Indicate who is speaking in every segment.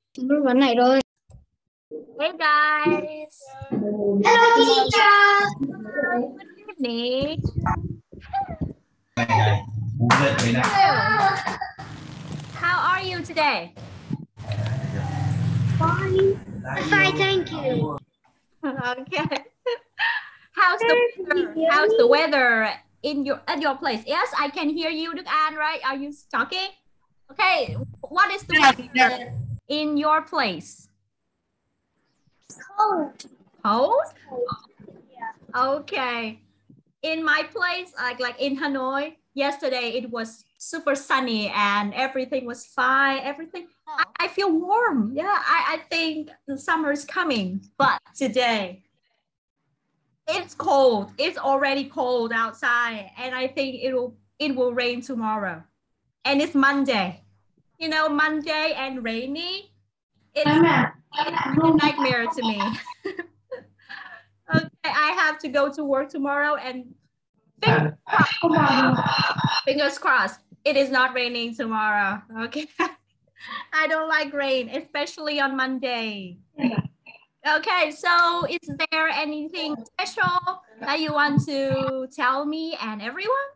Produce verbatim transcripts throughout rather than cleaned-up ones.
Speaker 1: Vấn này rồi.
Speaker 2: Hey guys.
Speaker 1: Hello teacher.
Speaker 2: Good evening.
Speaker 3: Hello.
Speaker 2: How are you today?
Speaker 1: Fine. Fine, thank you.
Speaker 2: Okay. How's the weather? How's the weather in your at your place? Yes, I can hear you, Đức An, right? Are you talking? Okay. What is the weather in your place?
Speaker 1: Cold.
Speaker 2: Cold? Okay. In my place, like like in Hanoi, yesterday it was super sunny and everything was fine. Everything, I, I feel warm. Yeah, I, I think the summer is coming. But today, it's cold. It's already cold outside, and I think it will it will rain tomorrow. And it's Monday. You know, Monday and rainy. It's a nightmare to me. Okay, I have to go to work tomorrow and fingers crossed, fingers crossed it is not raining tomorrow. Okay. I don't like rain, especially on Monday. Okay, so is there anything special that you want to tell me and everyone?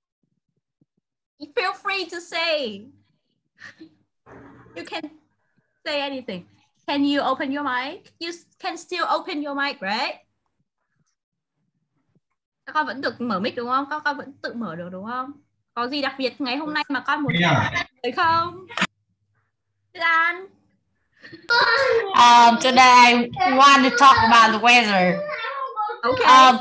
Speaker 2: Feel free to say. You can say anything. Can you open your mic? You can still open your mic, right? Các con vẫn được mở mic đúng không? Các con vẫn tự mở được đúng không? Có gì đặc biệt ngày hôm nay mà con muốn nói không? Đức An.
Speaker 4: Um, today I want to talk about the weather.
Speaker 2: Okay.
Speaker 4: Um,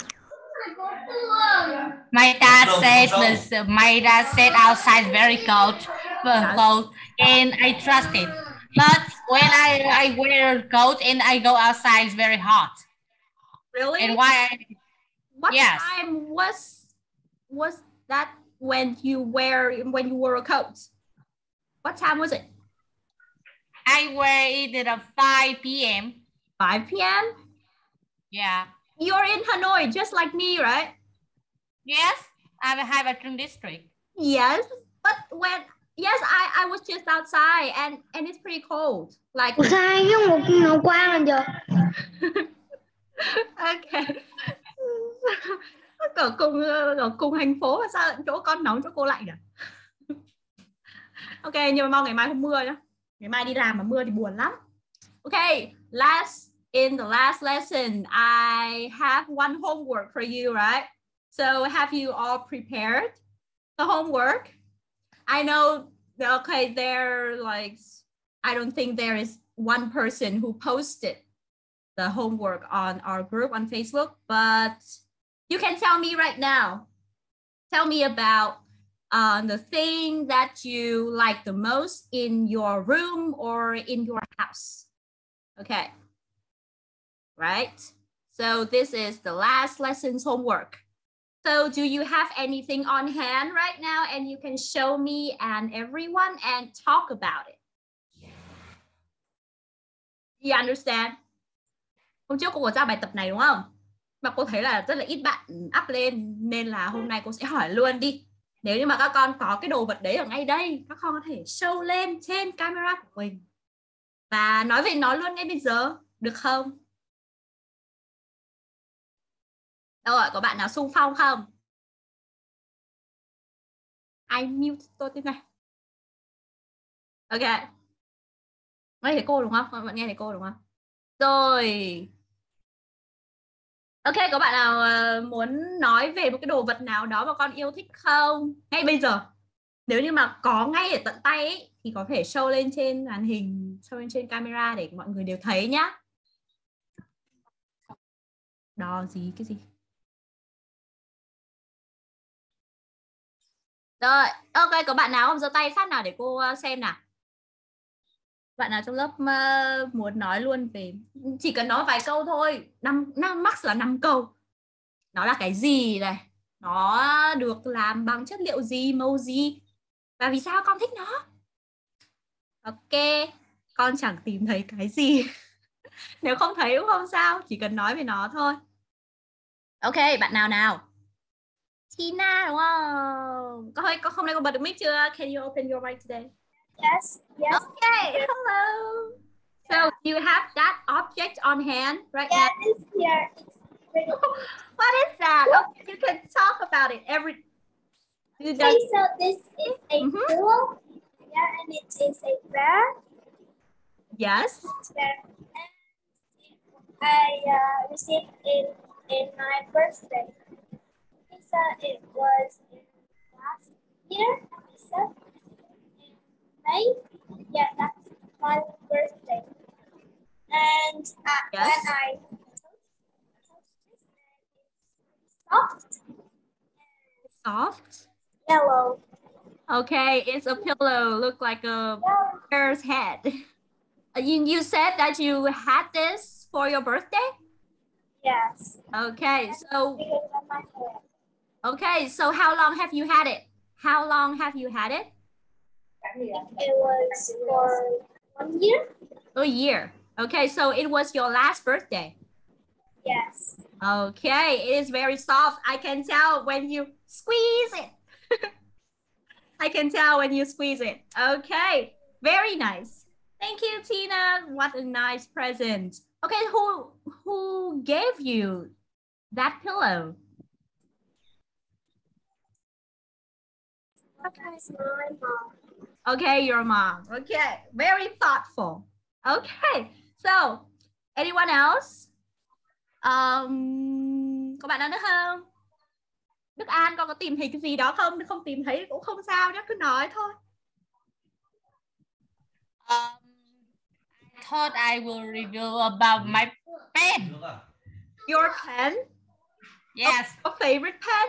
Speaker 4: my dad said this. My dad said outside is very cold, very cold, and I trust it. But when I I wear coat and I go outside, it's very hot.
Speaker 2: Really?
Speaker 4: And why? I,
Speaker 2: What
Speaker 4: yes.
Speaker 2: time was was that when you wear when you wore a coat? What time was it?
Speaker 4: I wear it at five P M
Speaker 2: five P M?
Speaker 4: Yeah.
Speaker 2: You're in Hanoi, just like me, right?
Speaker 4: Yes, I'm in Hai Bà Trưng district.
Speaker 2: Yes, but when yes, I I was just outside and and it's pretty cold. Like
Speaker 1: Sai với một màu quang là
Speaker 2: okay. Ở cùng ở cùng thành phố sao chỗ con nóng chỗ cô lạnh à? Ok, nhưng mà mong ngày mai không mưa nhá. Ngày mai đi làm mà mưa thì buồn lắm. Okay, last in the last lesson, I have one homework for you, right? So have you all prepared the homework? I know, okay, there like, I don't think there is one person who posted the homework on our group on Facebook, but you can tell me right now. Tell me about uh, the thing that you like the most in your room or in your house. Okay, right? So this is the last lesson's homework. So do you have anything on hand right now and you can show me and everyone and talk about it? You understand? Hôm trước cô có giao bài tập này đúng không? Mà cô thấy là rất là ít bạn up lên nên là hôm nay cô sẽ hỏi luôn đi. Nếu như mà các con có cái đồ vật đấy ở ngay đây, các con có thể show lên trên camera của mình và nói về nó luôn ngay bây giờ, được không? Đâu rồi, có bạn nào xung phong không? I mute tôi thế này. Ok. Nghe thấy cô đúng không? Các bạn nghe thấy cô đúng không? Rồi. Ok, có bạn nào muốn nói về một cái đồ vật nào đó mà con yêu thích không? Ngay bây giờ. Nếu như mà có ngay ở tận tay ấy, thì có thể show lên trên màn hình, show lên trên camera để mọi người đều thấy nhá. Đo gì, cái gì? Rồi, ok, có bạn nào không giơ tay phát nào để cô xem nào. Bạn nào trong lớp uh, muốn nói luôn về, chỉ cần nói vài câu thôi, năm năm max là năm câu. Nó là cái gì này? Nó được làm bằng chất liệu gì, màu gì? Và vì sao con thích nó? Ok, con chẳng tìm thấy cái gì. Nếu không thấy cũng không sao, chỉ cần nói về nó thôi. Ok, bạn nào nào? Tina đúng không? Có hơi có hôm nay con bật được mic chưa? Can you open your mic today?
Speaker 1: Yes. Yes.
Speaker 2: Okay, hello. So you have that object on hand right
Speaker 1: Yeah,
Speaker 2: now?
Speaker 1: it's here. It's pretty.
Speaker 2: What is that? Okay, you can talk about it. Every you
Speaker 1: Okay,
Speaker 2: just,
Speaker 1: so this is a
Speaker 2: Mhm.
Speaker 1: pillow. Yeah, and it is a bear.
Speaker 2: yes.
Speaker 1: Bear. And I uh, received it in my birthday. So it was in last year. So in May. Yeah, that's my birthday. And uh,
Speaker 2: Yes.
Speaker 1: when I soft,
Speaker 2: Soft.
Speaker 1: yellow.
Speaker 2: Okay, it's a pillow. Look like a
Speaker 1: Yellow.
Speaker 2: bear's head. You you said that you had this for your birthday?
Speaker 1: Yes.
Speaker 2: Okay, so
Speaker 1: Because of my hair.
Speaker 2: okay, so how long have you had it? How long have you had it?
Speaker 1: It was for one year.
Speaker 2: A year. Okay, so it was your last birthday.
Speaker 1: Yes.
Speaker 2: Okay, it is very soft. I can tell when you squeeze it. I can tell when you squeeze it. Okay, very nice. Thank you, Tina. What a nice present. Okay, who who gave you that pillow?
Speaker 1: That's my mom.
Speaker 2: Okay, your mom. Okay, very thoughtful. Okay, so anyone else? Um, có bạn nào nữa không? Đức An, con có tìm thấy cái gì đó không? Không tìm thấy cũng không sao nhé, cứ nói thôi.
Speaker 4: Um, I thought I will review about my pen.
Speaker 2: Your pen?
Speaker 4: Yes.
Speaker 2: Your favorite pen?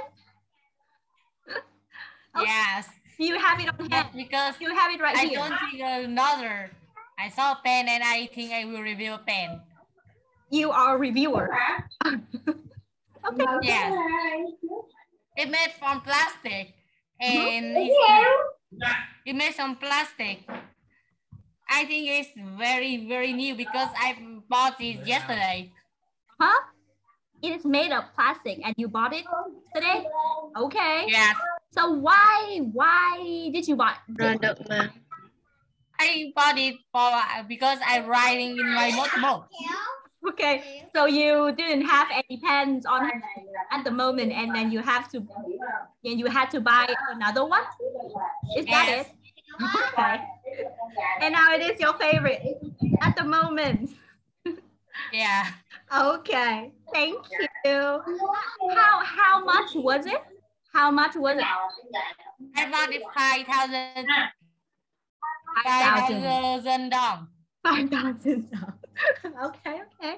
Speaker 2: Okay.
Speaker 4: Yes.
Speaker 2: You have it on hand.
Speaker 4: But because
Speaker 2: You have it right
Speaker 4: I
Speaker 2: here.
Speaker 4: don't think another. I saw a pen and I think I will review a pen.
Speaker 2: You are a reviewer. Okay.
Speaker 4: Yes. It made from plastic and
Speaker 1: Thank
Speaker 4: it's,
Speaker 1: you.
Speaker 4: it made some plastic. I think it's very, very new because I bought it yesterday.
Speaker 2: Huh? It is made of plastic and you bought it today? Okay.
Speaker 4: Yes.
Speaker 2: So why why did you buy it?
Speaker 4: I bought it for because I'm riding in my motorboat.
Speaker 2: Okay. So you didn't have any pens on hand at the moment and then you have to and you had to buy another one? Is that
Speaker 4: Yes.
Speaker 2: it? Okay. And now it is your favorite at the moment.
Speaker 4: Yeah.
Speaker 2: Okay. Thank you. How how much was it? How much was it?
Speaker 4: I bought it five thousand.
Speaker 2: Five
Speaker 4: Five
Speaker 2: thousand.
Speaker 4: thousand dollars.
Speaker 2: Five thousand. Okay, okay.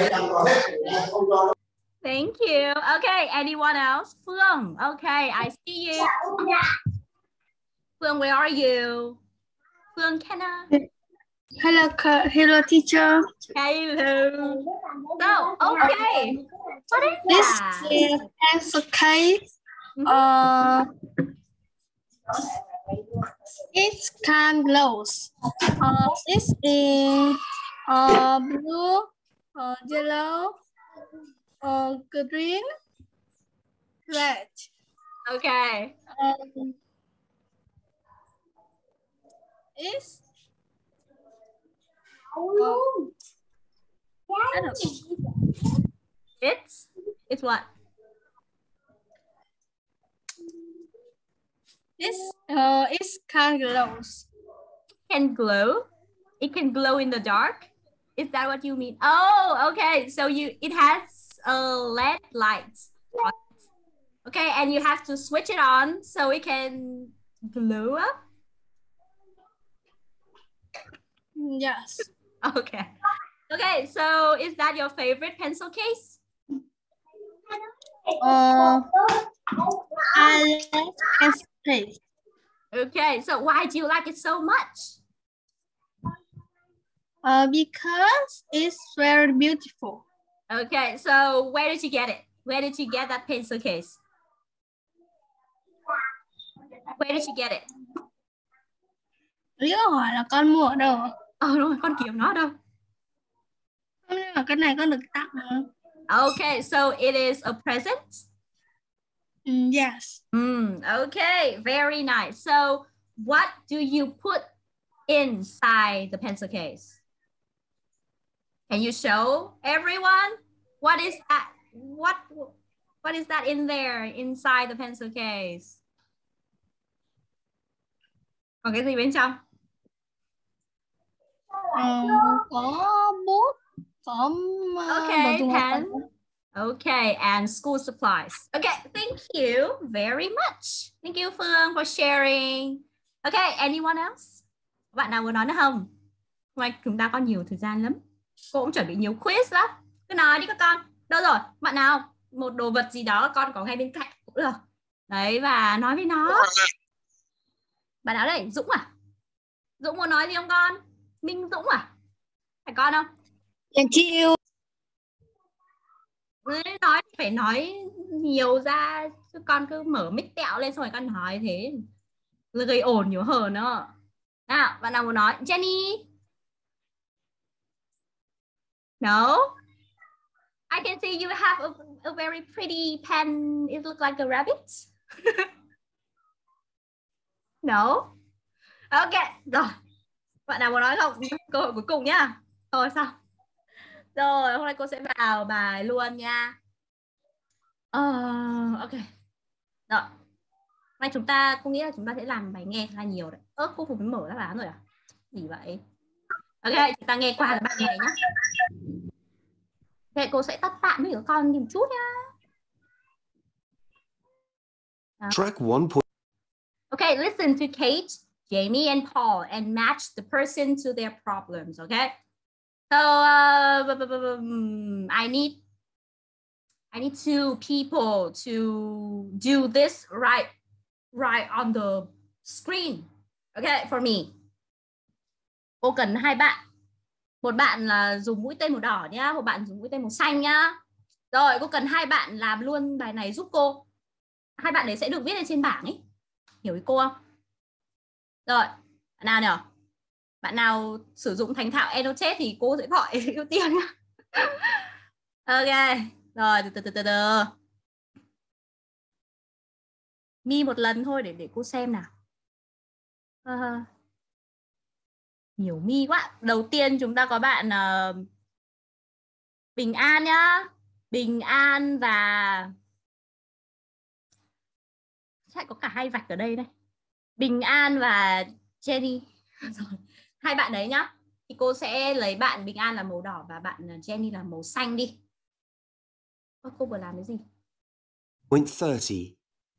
Speaker 2: Thank you. Okay, anyone else? Phương. Okay, I see you. Phương, where are you? Phương, can I?
Speaker 1: Hello, hello, teacher.
Speaker 2: Hello. So, okay. What is
Speaker 1: This
Speaker 2: that?
Speaker 1: is pencil case.
Speaker 2: Mhm.
Speaker 1: Uh, it's can glows. Uh, it's in uh blue, uh yellow, uh green, red.
Speaker 2: Okay.
Speaker 1: Um, it's uh, I don't know.
Speaker 2: It's it's what?
Speaker 1: It's uh it's can glows.
Speaker 2: Can glow. It can glow in the dark. Is that what you mean? Oh, okay. So you it has a L E D lights. Okay, and you have to switch it on so it can glow up.
Speaker 1: Yes.
Speaker 2: Okay. Okay, so is that your favorite pencil case?
Speaker 1: Uh, I like pencil case.
Speaker 2: Okay, so why do you like it so much?
Speaker 1: Uh, because it's very beautiful.
Speaker 2: Okay, so where did you get it? Where did you get that pencil case? Where did you get it?
Speaker 1: Lý câu hỏi là con mua ở đâu?
Speaker 2: Ờ đúng rồi, con kiếm nó đâu?
Speaker 1: Không, nhưng mà cái này con được tặng hả?
Speaker 2: Okay, so it is a present?
Speaker 1: Mm, yes.
Speaker 2: Mm, okay, very nice. So what do you put inside the pencil case? Can you show everyone? What is that? What, what is that in there inside the pencil case? Còn cái gì bên trong?
Speaker 1: Ờ, có bút, có uh,
Speaker 2: Okay,
Speaker 1: đồ dùng học
Speaker 2: pen.
Speaker 1: tập.
Speaker 2: Okay, and school supplies. Okay, thank you very much. Thank you Phương for sharing. Okay, anyone else? Bạn nào muốn nói nữa không? Hôm nay chúng ta có nhiều thời gian lắm. Cô cũng chuẩn bị nhiều quiz lắm. Cứ nói đi các con. Đâu rồi? Bạn nào? Một đồ vật gì đó con có ngay bên cạnh cũng được. Đấy, và nói với nó. Bạn nào đây? Dũng à? Dũng muốn nói gì không con? Minh Dũng à? Phải con không?
Speaker 1: Thank you.
Speaker 2: Nói phải nói nhiều ra chứ con cứ mở mic tẹo lên xong rồi con nói thế là gây ồn nhiều hơn nữa. Nào, bạn nào muốn nói? Jenny? No? I can see you have a, a very pretty pen. It looks like a rabbit. No? Ok, rồi. Bạn nào muốn nói không? Cơ hội cuối cùng nhá. Thôi sao? Rồi, hôm nay cô sẽ vào bài luôn nha. Uh, ok. Rồi. Nay chúng ta, cô nghĩ là chúng ta sẽ làm bài nghe là nhiều đấy. Ơ, cô vừa mới mở đáp án rồi à? Gì vậy? Ok, chúng ta nghe qua là bài này nhá. Ok, cô sẽ tắt tạm với các con một chút nha. Đó.
Speaker 3: Track one point.
Speaker 2: Okay, listen to Kate, Jamie, and Paul and match the person to their problems, okay? So, uh, I need I need two people to do this right right on the screen. Okay, for me. Cô cần hai bạn. Một bạn là dùng mũi tên màu đỏ nhá, một bạn dùng mũi tên màu xanh nhá. Rồi, cô cần hai bạn làm luôn bài này giúp cô. Hai bạn đấy sẽ được viết lên trên bảng ấy. Hiểu ý cô không? Rồi, bạn nào nhỉ? Bạn nào sử dụng thành thạo Annotate thì cô sẽ gọi ưu tiên nhá. Ok, rồi từ từ từ từ từ. Mi một lần thôi để để cô xem nào. Uh, nhiều mi quá. Đầu tiên chúng ta có bạn uh, Bình An nhá. Bình An và sẽ có cả hai vạch ở đây đây. Bình An và Jenny. Rồi. Hai bạn đấy nhá. Thì cô sẽ lấy bạn Bình An là màu đỏ và bạn Jenny là màu xanh đi. Cô vừa làm cái gì?
Speaker 3: Point thirty.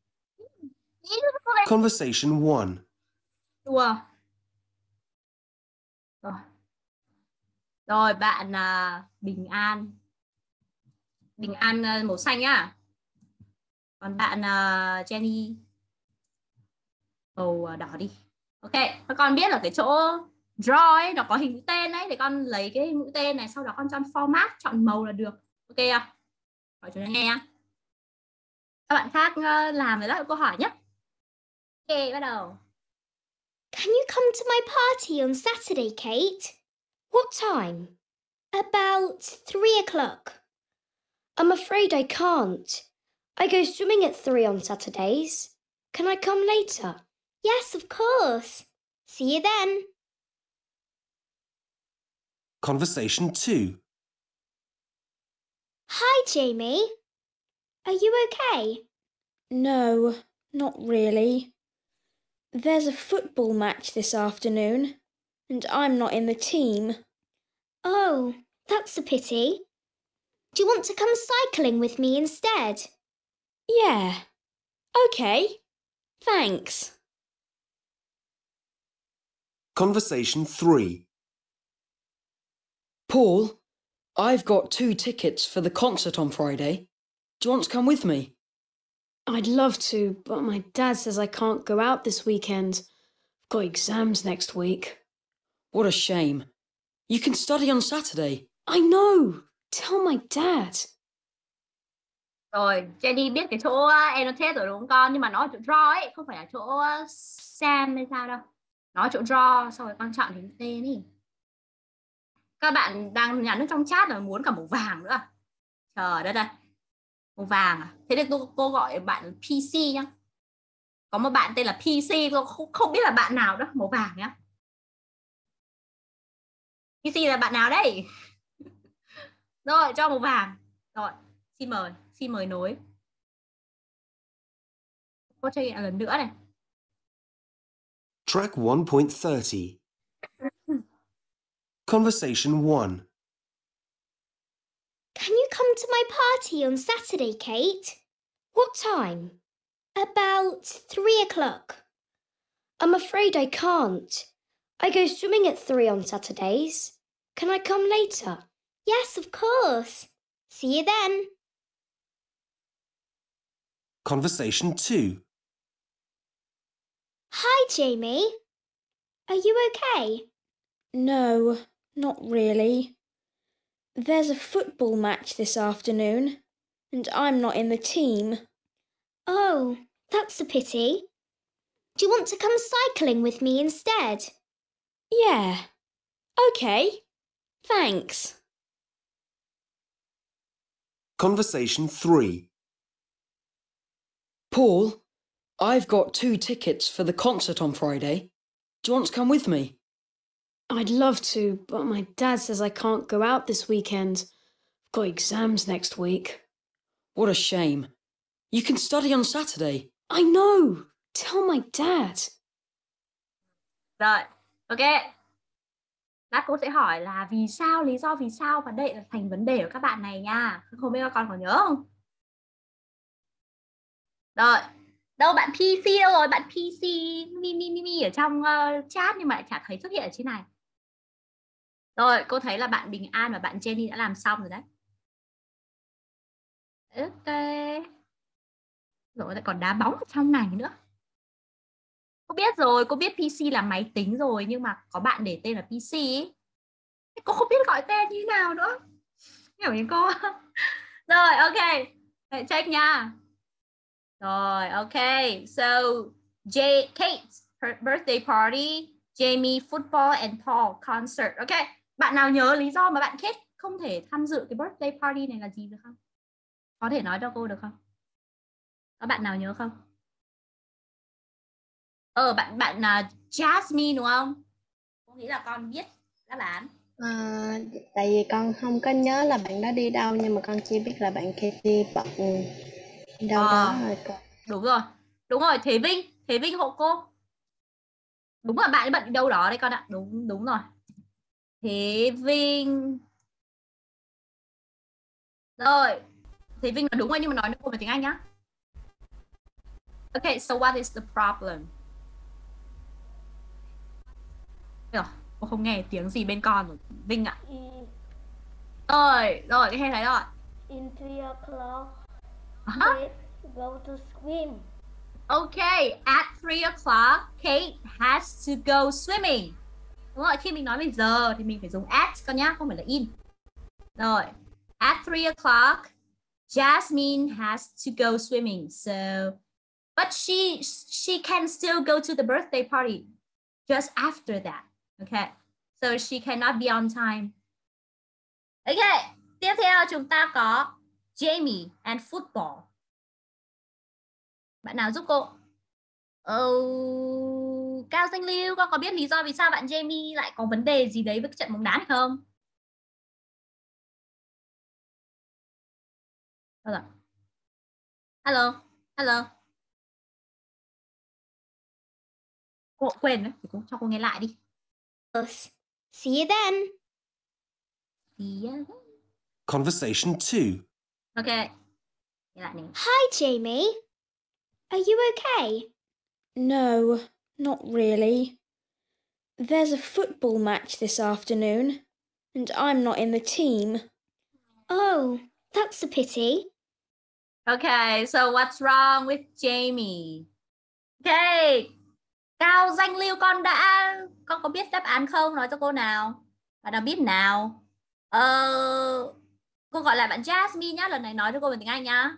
Speaker 3: Conversation one.
Speaker 2: Đùa. Rồi. Rồi bạn uh, Bình An. Bình An uh, màu xanh nhá. Còn bạn uh, Jenny màu uh, đỏ đi. Ok, các con biết là cái chỗ draw ấy nó có hình mũi tên ấy, thì con lấy cái mũi tên này sau đó con chọn format, chọn màu là được. Ok không? Hỏi chúng ta nghe nhá. Các bạn khác uh, làm với lại câu hỏi nhé. Ok, bắt đầu.
Speaker 5: Can you come to my party on Saturday, Kate? What time? About three o'clock. I'm afraid I can't. I go swimming at three on Saturdays. Can I come later? Yes, of course. See you then.
Speaker 3: Conversation two.
Speaker 5: Hi, Jamie. Are you okay?
Speaker 6: No, not really. There's a football match this afternoon, and I'm not in the team.
Speaker 5: Oh, that's a pity. Do you want to come cycling with me instead?
Speaker 6: Yeah. Okay. Thanks.
Speaker 3: Conversation three.
Speaker 7: Paul, I've got two tickets for the concert on Friday. Do you want to come with me?
Speaker 6: I'd love to, but my dad says I can't go out this weekend. I've got exams next week.
Speaker 7: What a shame. You can study on Saturday.
Speaker 6: I know. Tell my dad.
Speaker 2: Rồi, Jenny biết cái chỗ annotate rồi đúng không con? Nhưng mà nó ở chỗ draw ấy, không phải là chỗ Sam hay sao đâu. Nó ở chỗ draw, xong rồi con chọn hình tên đi. Các bạn đang nhắn nước trong chat là muốn cả màu vàng nữa. Trời đất ơi. Màu vàng à? Thế nên tôi, cô gọi bạn pê xê nhá. Có một bạn tên là pê xê, tôi không, không biết là bạn nào đó, màu vàng nhá. pê xê là bạn nào đây? Rồi, cho màu vàng. Rồi, xin mời, xin mời nối. Cô cho lại lần nữa này.
Speaker 3: Track one point thirty. Conversation one.
Speaker 5: Can you come to my party on Saturday, Kate? What time? About three o'clock. I'm afraid I can't. I go swimming at three on Saturdays. Can I come later? Yes, of course. See you then.
Speaker 3: Conversation two.
Speaker 5: Hi, Jamie. Are you okay?
Speaker 6: No, not really. There's a football match this afternoon, and I'm not in the team.
Speaker 5: Oh, that's a pity. Do you want to come cycling with me instead?
Speaker 6: Yeah. Okay. Thanks.
Speaker 3: Conversation three.
Speaker 7: Paul, I've got two tickets for the concert on Friday. Do you want to come with me?
Speaker 8: I'd love to, but my dad says I can't go out this weekend. I've got exams next week.
Speaker 7: What a shame. You can study on Saturday.
Speaker 8: I know. Tell my dad.
Speaker 2: Rồi, ok. Lát cô sẽ hỏi là vì sao, lý do vì sao, và đây là thành vấn đề của các bạn này nha. Không biết các con có nhớ không? Rồi, đâu bạn pê xê đâu rồi? Bạn pê xê mi mi mi mi ở trong uh, chat nhưng mà lại chả thấy xuất hiện ở trên này. Rồi, cô thấy là bạn Bình An và bạn Jenny đã làm xong rồi đấy. Ok. Rồi lại còn đá bóng ở trong này nữa. Cô biết rồi, cô biết pê xê là máy tính rồi, nhưng mà có bạn để tên là pê xê ấy. Cô không biết gọi tên như thế nào nữa. Hiểu như cô. Rồi, ok. Hãy check nha. Rồi, ok. So, J, Kate, her birthday party, Jamie, football, and Paul, concert. Ok. Bạn nào nhớ lý do mà bạn Kate không thể tham dự cái birthday party này là gì được không? Có thể nói cho cô được không? Có bạn nào nhớ không? Ờ, bạn bạn là Jasmine đúng không? Cô nghĩ là con biết đáp án.
Speaker 9: À, tại vì con không có nhớ là bạn đó đi đâu, nhưng mà con chỉ biết là bạn kia đi bận đâu
Speaker 2: à,
Speaker 9: đó rồi con.
Speaker 2: Đúng rồi, đúng rồi. Thế Vinh, Thế Vinh hộ cô. Đúng là bạn ấy bận đi đâu đó đấy con ạ. Đúng, đúng rồi. Thế Vinh. Rồi, Thế Vinh là đúng rồi, nhưng mà nói với cô bằng tiếng Anh nhá. Okay, so what is the problem? Rồi, cô không nghe tiếng gì bên con rồi, Vinh ạ. Rồi, rồi, cái hay thấy rồi.
Speaker 10: In three o'clock,
Speaker 2: Uh-huh.
Speaker 10: Kate go to swim.
Speaker 2: Okay, at three o'clock, Kate has to go swimming. Đúng rồi, khi mình nói về giờ thì mình phải dùng at con nhá, không phải là in. Rồi, at three o'clock, Jasmine has to go swimming. So, but she she can still go to the birthday party just after that. Okay, so she cannot be on time. Okay, tiếp theo chúng ta có Jamie and football. Bạn nào giúp cô? Oh, Cao Danh Lưu, con có biết lý do vì sao bạn Jamie lại có vấn đề gì đấy với cái trận bóng đá này không? Hello. Hello. Hello. Cô quên đấy, thì cô cho cô nghe lại đi.
Speaker 5: See you then.
Speaker 2: See you then.
Speaker 3: Conversation two.
Speaker 2: Okay. Nghe lại này.
Speaker 5: Hi, Jamie. Are you okay?
Speaker 6: No, not really. There's a football match this afternoon, and I'm not in the team.
Speaker 5: Oh, that's a pity.
Speaker 2: Okay, so what's wrong with Jamie? Okay. Cao Danh Lưu, con đã con có biết đáp án không? Nói cho cô nào. Bạn nào biết nào? Ờ, cô gọi lại bạn Jasmine nhá, lần này nói cho cô bằng tiếng Anh nhá.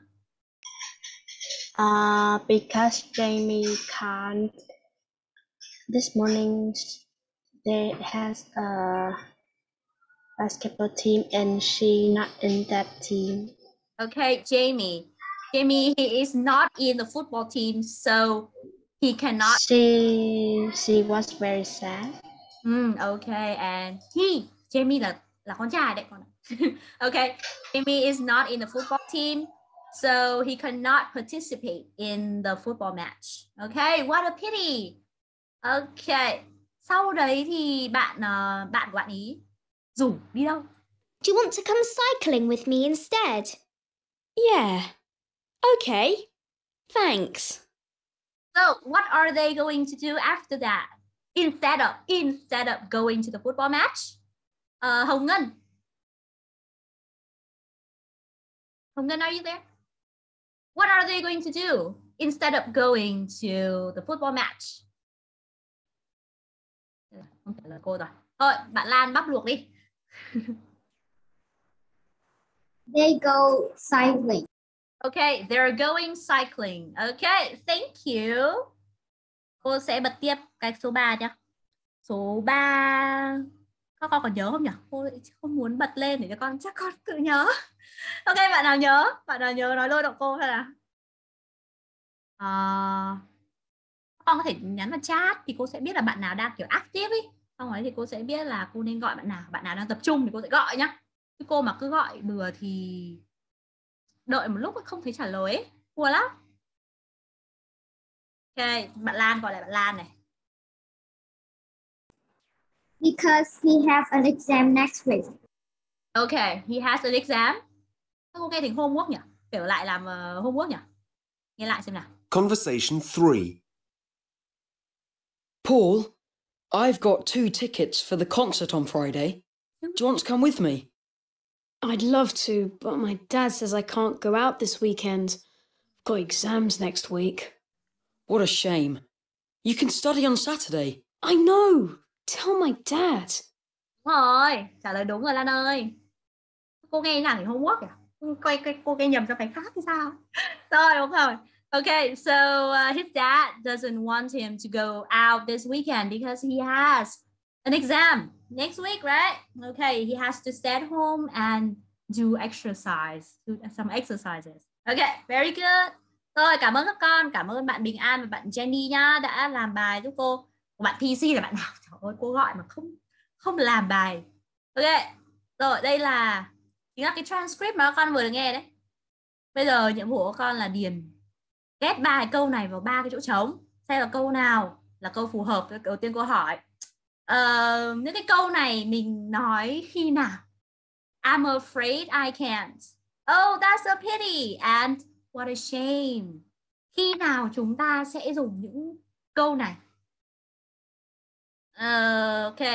Speaker 9: Uh, because Jamie can't. This morning they has a basketball team and she not in that team.
Speaker 2: Okay, Jamie. Jamie, he is not in the football team, so he cannot.
Speaker 9: She she was very sad.
Speaker 2: Mm, okay, and he, Jamie là là con trai đấy con. Okay, Jamie is not in the football team, so he cannot participate in the football match. Okay, what a pity. Okay, sau đấy thì bạn uh, bạn của bạn ý rủ đi đâu?
Speaker 5: Do you want to come cycling with me instead?
Speaker 6: Yeah. Okay. Thanks.
Speaker 2: So, what are they going to do after that? Instead of instead of going to the football match? Uh, Hồng Ngân. Hồng Ngân, are you there? What are they going to do instead of going to the football match? Không trả lời cô rồi. Thôi, bạn Lan bắp luộc đi.
Speaker 10: They go cycling.
Speaker 2: Okay, they're going cycling. Okay, thank you. Cô sẽ bật tiếp cái số ba nhé. Số ba. Các con còn nhớ không nhỉ? Cô không muốn bật lên để cho con chắc con tự nhớ. Ok, bạn nào nhớ? Bạn nào nhớ nói lôi động cô hay là? À, con có thể nhắn vào chat thì cô sẽ biết là bạn nào đang kiểu active ý. Xong rồi thì cô sẽ biết là cô nên gọi bạn nào. Bạn nào đang tập trung thì cô sẽ gọi nhá. Chứ cô mà cứ gọi bừa thì đợi một lúc không thấy trả lời ấy. Thua lắm. Ok, bạn Lan gọi lại bạn Lan này.
Speaker 10: Because he has an exam next week.
Speaker 2: Okay, he has an exam. Cô nghe thành homework nhỉ? Kiểu lại làm uh, homework nhỉ? Nghe lại xem nào.
Speaker 3: Conversation three.
Speaker 7: Paul, I've got two tickets for the concert on Friday. Do you want to come with me?
Speaker 8: I'd love to, but my dad says I can't go out this weekend. I've got exams next week.
Speaker 7: What a shame. You can study on Saturday.
Speaker 8: I know. Tell my dad.
Speaker 2: Đúng rồi, trả lời đúng rồi Lan ơi. Cô nghe nào thì homework à? Cô, cô, cô nghe nhầm cho phải khác thì sao? Rồi, đúng rồi. Okay, so uh, his dad doesn't want him to go out this weekend because he has an exam next week, right? Okay, he has to stay at home and do exercise, do some exercises. Okay, very good. Rồi, cảm ơn các con, cảm ơn bạn Bình An và bạn Jenny nhá, đã làm bài giúp cô. Bạn pê xê là bạn nào? Trời ơi, cô gọi mà không không làm bài. Ok, rồi đây là chính là cái transcript mà các con vừa được nghe đấy. Bây giờ nhiệm vụ của các con là điền ghép ba cái câu này vào ba cái chỗ trống, xem là câu nào là câu phù hợp với đầu tiên cô hỏi. Uh, những cái câu này mình nói khi nào? I'm afraid I can't. Oh, that's a pity. And what a shame. Khi nào chúng ta sẽ dùng những câu này? Uh, ok.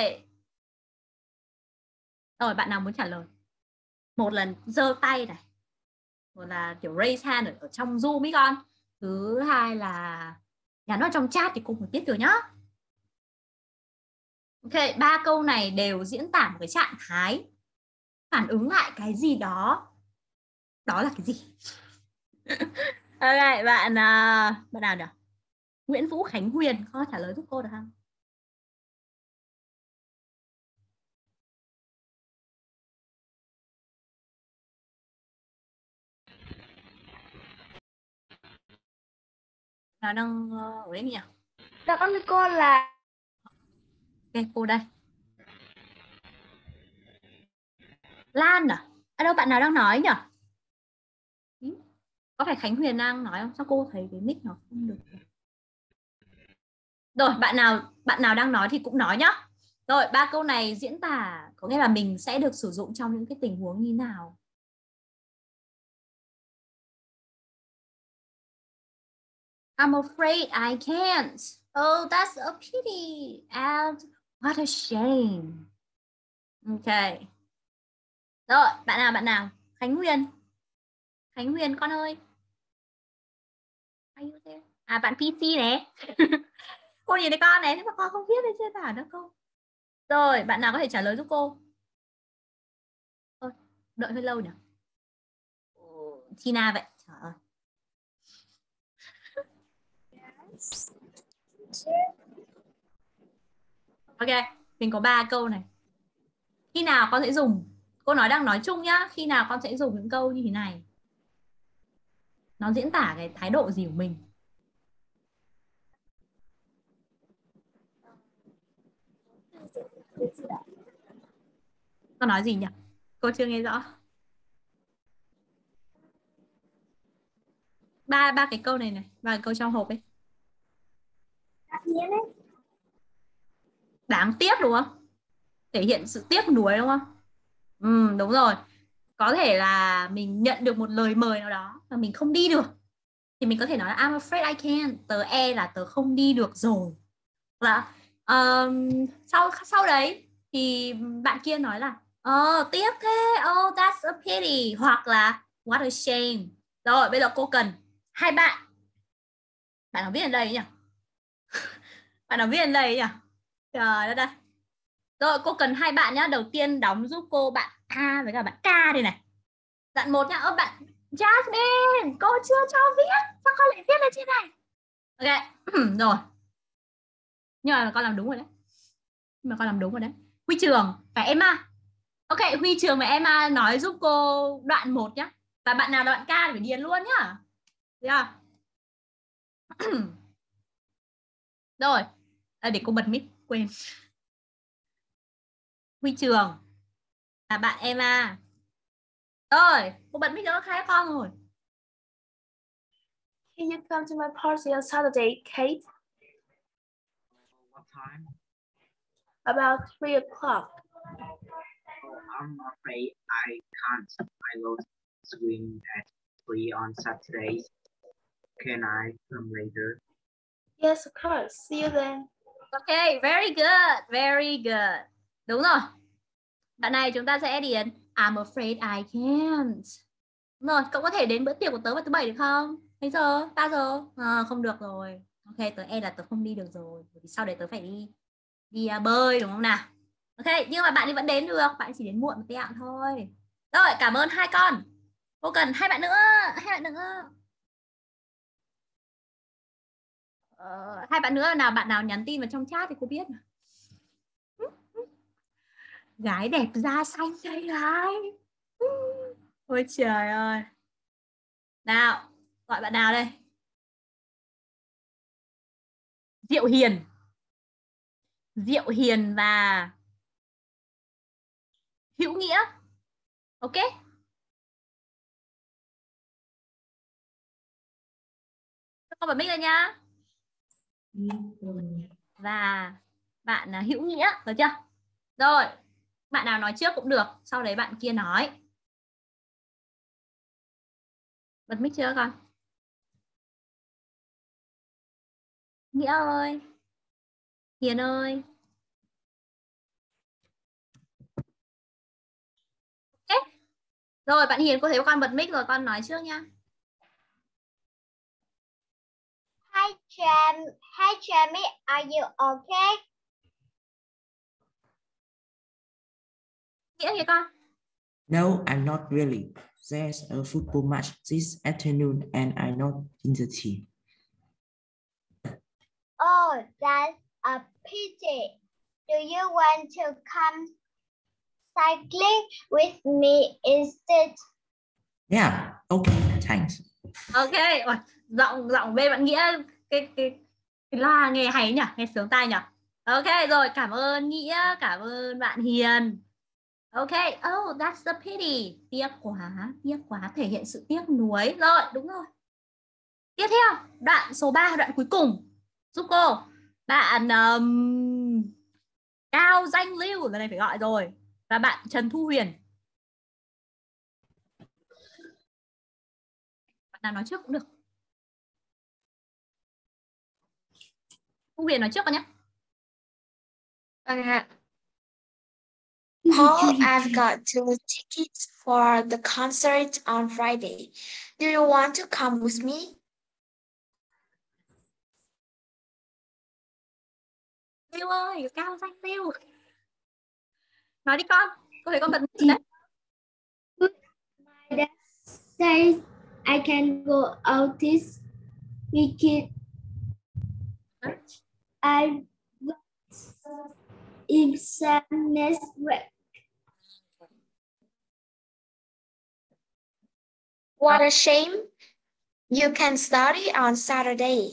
Speaker 2: Rồi, bạn nào muốn trả lời? Một là giơ tay này. Một là kiểu raise hand ở, ở trong Zoom ý con. Thứ hai là nhắn vào trong chat thì cùng biết được nhá. Ok, ba câu này đều diễn tả một cái trạng thái phản ứng lại cái gì đó. Đó là cái gì? Ok, bạn uh, bạn nào nhỉ? Nguyễn Vũ Khánh Huyền có trả lời giúp cô được không? Nào đang uh, ở đấy nhỉ?
Speaker 10: Đáp án của cô là
Speaker 2: Ok, cô đây. Lan à? À đâu, bạn nào đang nói nhỉ? Có phải Khánh Huyền đang nói không? Sao cô thấy cái mic nó không được? Rồi, bạn nào bạn nào đang nói thì cũng nói nhá. Rồi, ba câu này diễn tả có nghĩa là mình sẽ được sử dụng trong những cái tình huống như nào? I'm afraid I can't. Oh, that's a pity. And what a shame. Ok. Rồi, bạn nào, bạn nào? Khánh Huyền. Khánh Huyền con ơi. À, bạn pê xê này. Cô nhìn thấy con này, nhưng mà con không biết để chia tả được cô. Rồi, bạn nào có thể trả lời giúp cô? Ôi, đợi hơi lâu nhỉ? Tina vậy. Trời ơi. Ok, mình có ba câu này. Khi nào con sẽ dùng? Cô nói đang nói chung nhá. Khi nào con sẽ dùng những câu như thế này? Nó diễn tả cái thái độ gì của mình? Con nói gì nhỉ? Cô chưa nghe rõ. Ba ba cái câu này này, ba cái câu trong hộp ấy. Đáng tiếc đúng không? Thể hiện sự tiếc nuối đúng không? Ừ, đúng rồi. Có thể là mình nhận được một lời mời nào đó mà mình không đi được. Thì mình có thể nói là I'm afraid I can't. Tớ e là tớ không đi được rồi. Là um, sau sau đấy thì bạn kia nói là ờ oh, tiếc thế, oh that's a pity, hoặc là what a shame. Rồi bây giờ cô cần hai bạn. Bạn nào viết ở đây nhỉ? Bạn nào viết ở đây nhỉ? Trời đất ơi. Rồi cô cần hai bạn nhá. Đầu tiên đóng giúp cô bạn A với cả bạn K đây này. Bạn một nhá. Ơ bạn Jasmine, cô chưa cho viết. Sao con lại viết lên trên này? Ok. Rồi. Nhưng mà con làm đúng rồi đấy. Nhưng mà con làm đúng rồi đấy. Huy Trường và Emma. Ok, Huy Trường và Emma nói giúp cô đoạn một nhá. Và bạn nào là bạn K thì phải điền luôn nhá. Yeah. Rồi. À, để cô bật mic, quên. Huy Trường là bạn Emma. Rồi, cô bật mic cho nó khai con rồi.
Speaker 11: Can you come to my party on Saturday, Kate?
Speaker 12: What time?
Speaker 11: About three o'clock.
Speaker 12: Oh, I'm afraid I can't. I lost swim at three on Saturdays. Can I come later?
Speaker 11: Yes, of course. See you then.
Speaker 2: Ok, very good, very good. Đúng rồi. Bạn này chúng ta sẽ điền I'm afraid I can't. Rồi, cậu có thể đến bữa tiệc của tớ vào thứ bảy được không? Mấy giờ? ba giờ? À, không được rồi. Ok, tớ e là tớ không đi được rồi. Bởi vì sau đấy tớ phải đi đi uh, bơi đúng không nào? Ok, nhưng mà bạn ấy vẫn đến được. Bạn chỉ đến muộn một tẹo thôi. Rồi, cảm ơn hai con. Cô cần hai bạn nữa. Hai bạn nữa. Ờ, hai bạn nữa nào, bạn nào nhắn tin vào trong chat thì cô biết. Gái đẹp da xanh đây gái. Ôi trời ơi. Nào, gọi bạn nào đây? Diệu Hiền. Diệu Hiền và Hữu Nghĩa. Ok. Con bật mic lên nhá. Và bạn là Hữu Nghĩa, được chưa? Rồi, bạn nào nói trước cũng được, sau đấy bạn kia nói. Bật mic chưa con? Nghĩa ơi. Hiền ơi. Ok. Rồi, bạn Hiền, cô thấy con bật mic rồi, con nói trước nha.
Speaker 10: Hi, Jam. Hi, Jamie. Are you okay?
Speaker 2: Nghĩa kìa con.
Speaker 13: No, I'm not really. There's a football match this afternoon and I'm not in the team.
Speaker 10: Oh, that's a pity. Do you want to come cycling with me instead?
Speaker 13: Yeah, okay, thanks.
Speaker 2: Ok, ôi, giọng giọng về bạn Nghĩa cái cái cái loa nghe hay nhỉ, nghe sướng tai nhỉ. Ok rồi, cảm ơn Nghĩa, cảm ơn bạn Hiền. Ok, oh that's a pity. Tiếc quá, tiếc quá, thể hiện sự tiếc nuối. Rồi, đúng rồi. Tiếp theo, đoạn số ba, đoạn cuối cùng. Giúp cô. Bạn um, Cao Danh Lưu, lần này phải gọi rồi. Và bạn Trần Thu Huyền. Bạn nào nói trước cũng được. Thu Huyền nói trước con nhé.
Speaker 14: Uh, Paul, I've got two tickets for the concert on Friday. Do you want to come with me?
Speaker 2: Lưu ơi, Cao Danh Lưu. Nói đi con, cô thấy con bật mic đấy.
Speaker 10: My dad says I can go out this weekend. I got exam next week.
Speaker 14: What a shame. You can study on Saturday.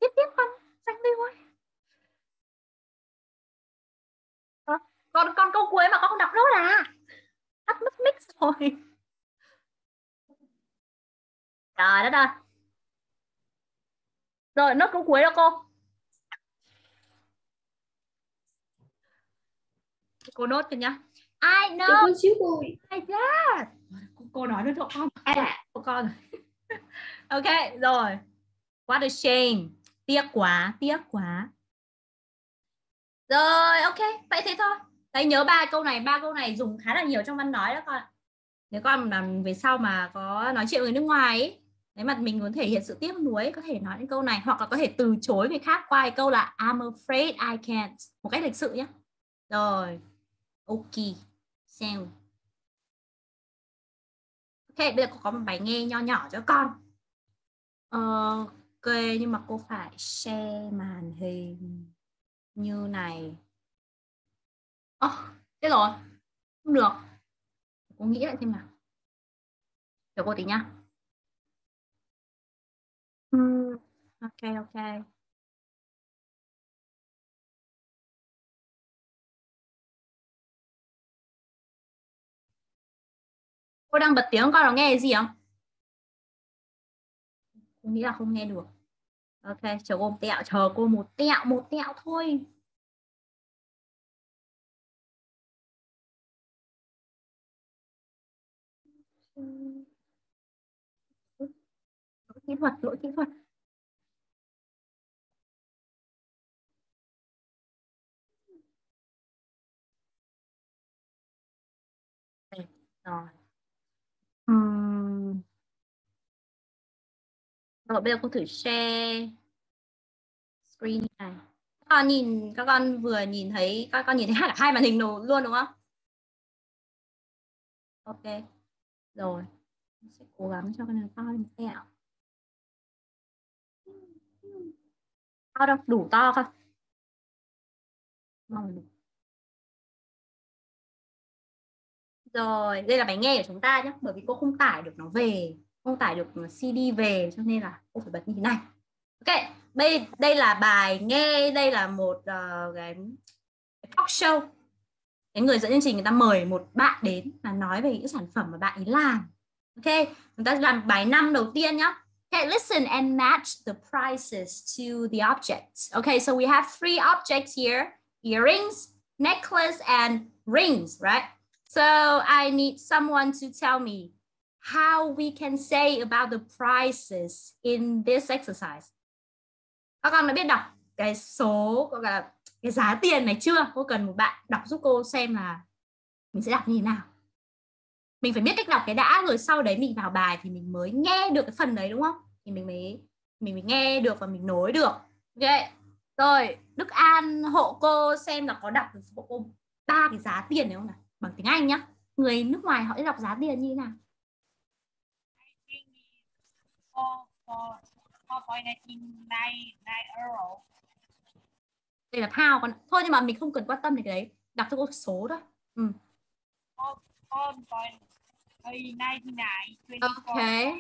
Speaker 2: Tiếp tiếp con, Danh đi ơi. À, còn còn câu cuối mà con không đọc nốt à? Tắt mất mic rồi. Trời đất ơi. Rồi, nốt câu cuối đó cô. Cô nốt cho nhá. I know.
Speaker 11: Cho con xíu cô.
Speaker 2: I did. Cô, cô nói nữa cho con. À, của con. Ok, rồi. What a shame. Tiếc quá, tiếc quá. Rồi, ok, vậy thế thôi. Đấy, nhớ ba câu này, ba câu này dùng khá là nhiều trong văn nói đó con ạ. Nếu con làm về sau mà có nói chuyện với người nước ngoài ấy, nếu mà mình muốn thể hiện sự tiếc nuối, có thể nói những câu này, hoặc là có thể từ chối người khác qua câu là I'm afraid I can't, một cách lịch sự nhé. Rồi, ok, xem. Ok, bây giờ cô có một bài nghe nho nhỏ cho con. Ok, nhưng mà cô phải share màn hình như này. Ồ, oh, thế rồi, không được. Cô nghĩ lại xem nào. Chờ cô tí nhá. uhm, Ok, ok. Cô đang bật tiếng, con có nghe gì không? Cô nghĩ là không nghe được. Ok, chờ cô một tẹo, chờ cô một tẹo, một tẹo thôi. Lỗi kỹ thuật, lỗi kỹ thuật. Đây, rồi. Uhm. Rồi bây giờ cô thử share screen này. Các con nhìn, các con vừa nhìn thấy, các con nhìn thấy hai, hai màn hình luôn đúng không? Ok. Rồi. Sẽ cố gắng cho cái này to một tẹo. To đâu, đủ to không? Mong đủ. Rồi, đây là bài nghe của chúng ta nhé. Bởi vì cô không tải được nó về, không tải được xê đê về, cho nên là cô phải bật như thế này. Ok, đây, đây là bài nghe, đây là một uh, cái talk show. Cái người dẫn chương trình người ta mời một bạn đến và nói về những sản phẩm mà bạn ấy làm. Ok, chúng ta làm bài năm đầu tiên nhé. Okay, listen and match the prices to the objects. Okay, so we have three objects here: earrings, necklace, and rings, right? So I need someone to tell me how we can say about the prices in this exercise. Các con đã biết đọc cái số, gọi là cái giá tiền này chưa? Cô cần một bạn đọc giúp cô xem là mình sẽ đọc như thế nào. Mình phải biết cách đọc cái đã, rồi sau đấy mình vào bài thì mình mới nghe được cái phần đấy đúng không? Thì mình mới mình mới nghe được và mình nối được. Ok. Rồi, Đức An hộ cô xem là có đọc được hộ cô ba cái giá tiền này không nào? Bằng tiếng Anh nhá. Người nước ngoài họ sẽ đọc giá tiền như thế nào? Đây là pound con. Thôi nhưng mà mình không cần quan tâm đến cái đấy. Đọc cho cô số thôi. Ừ. Okay.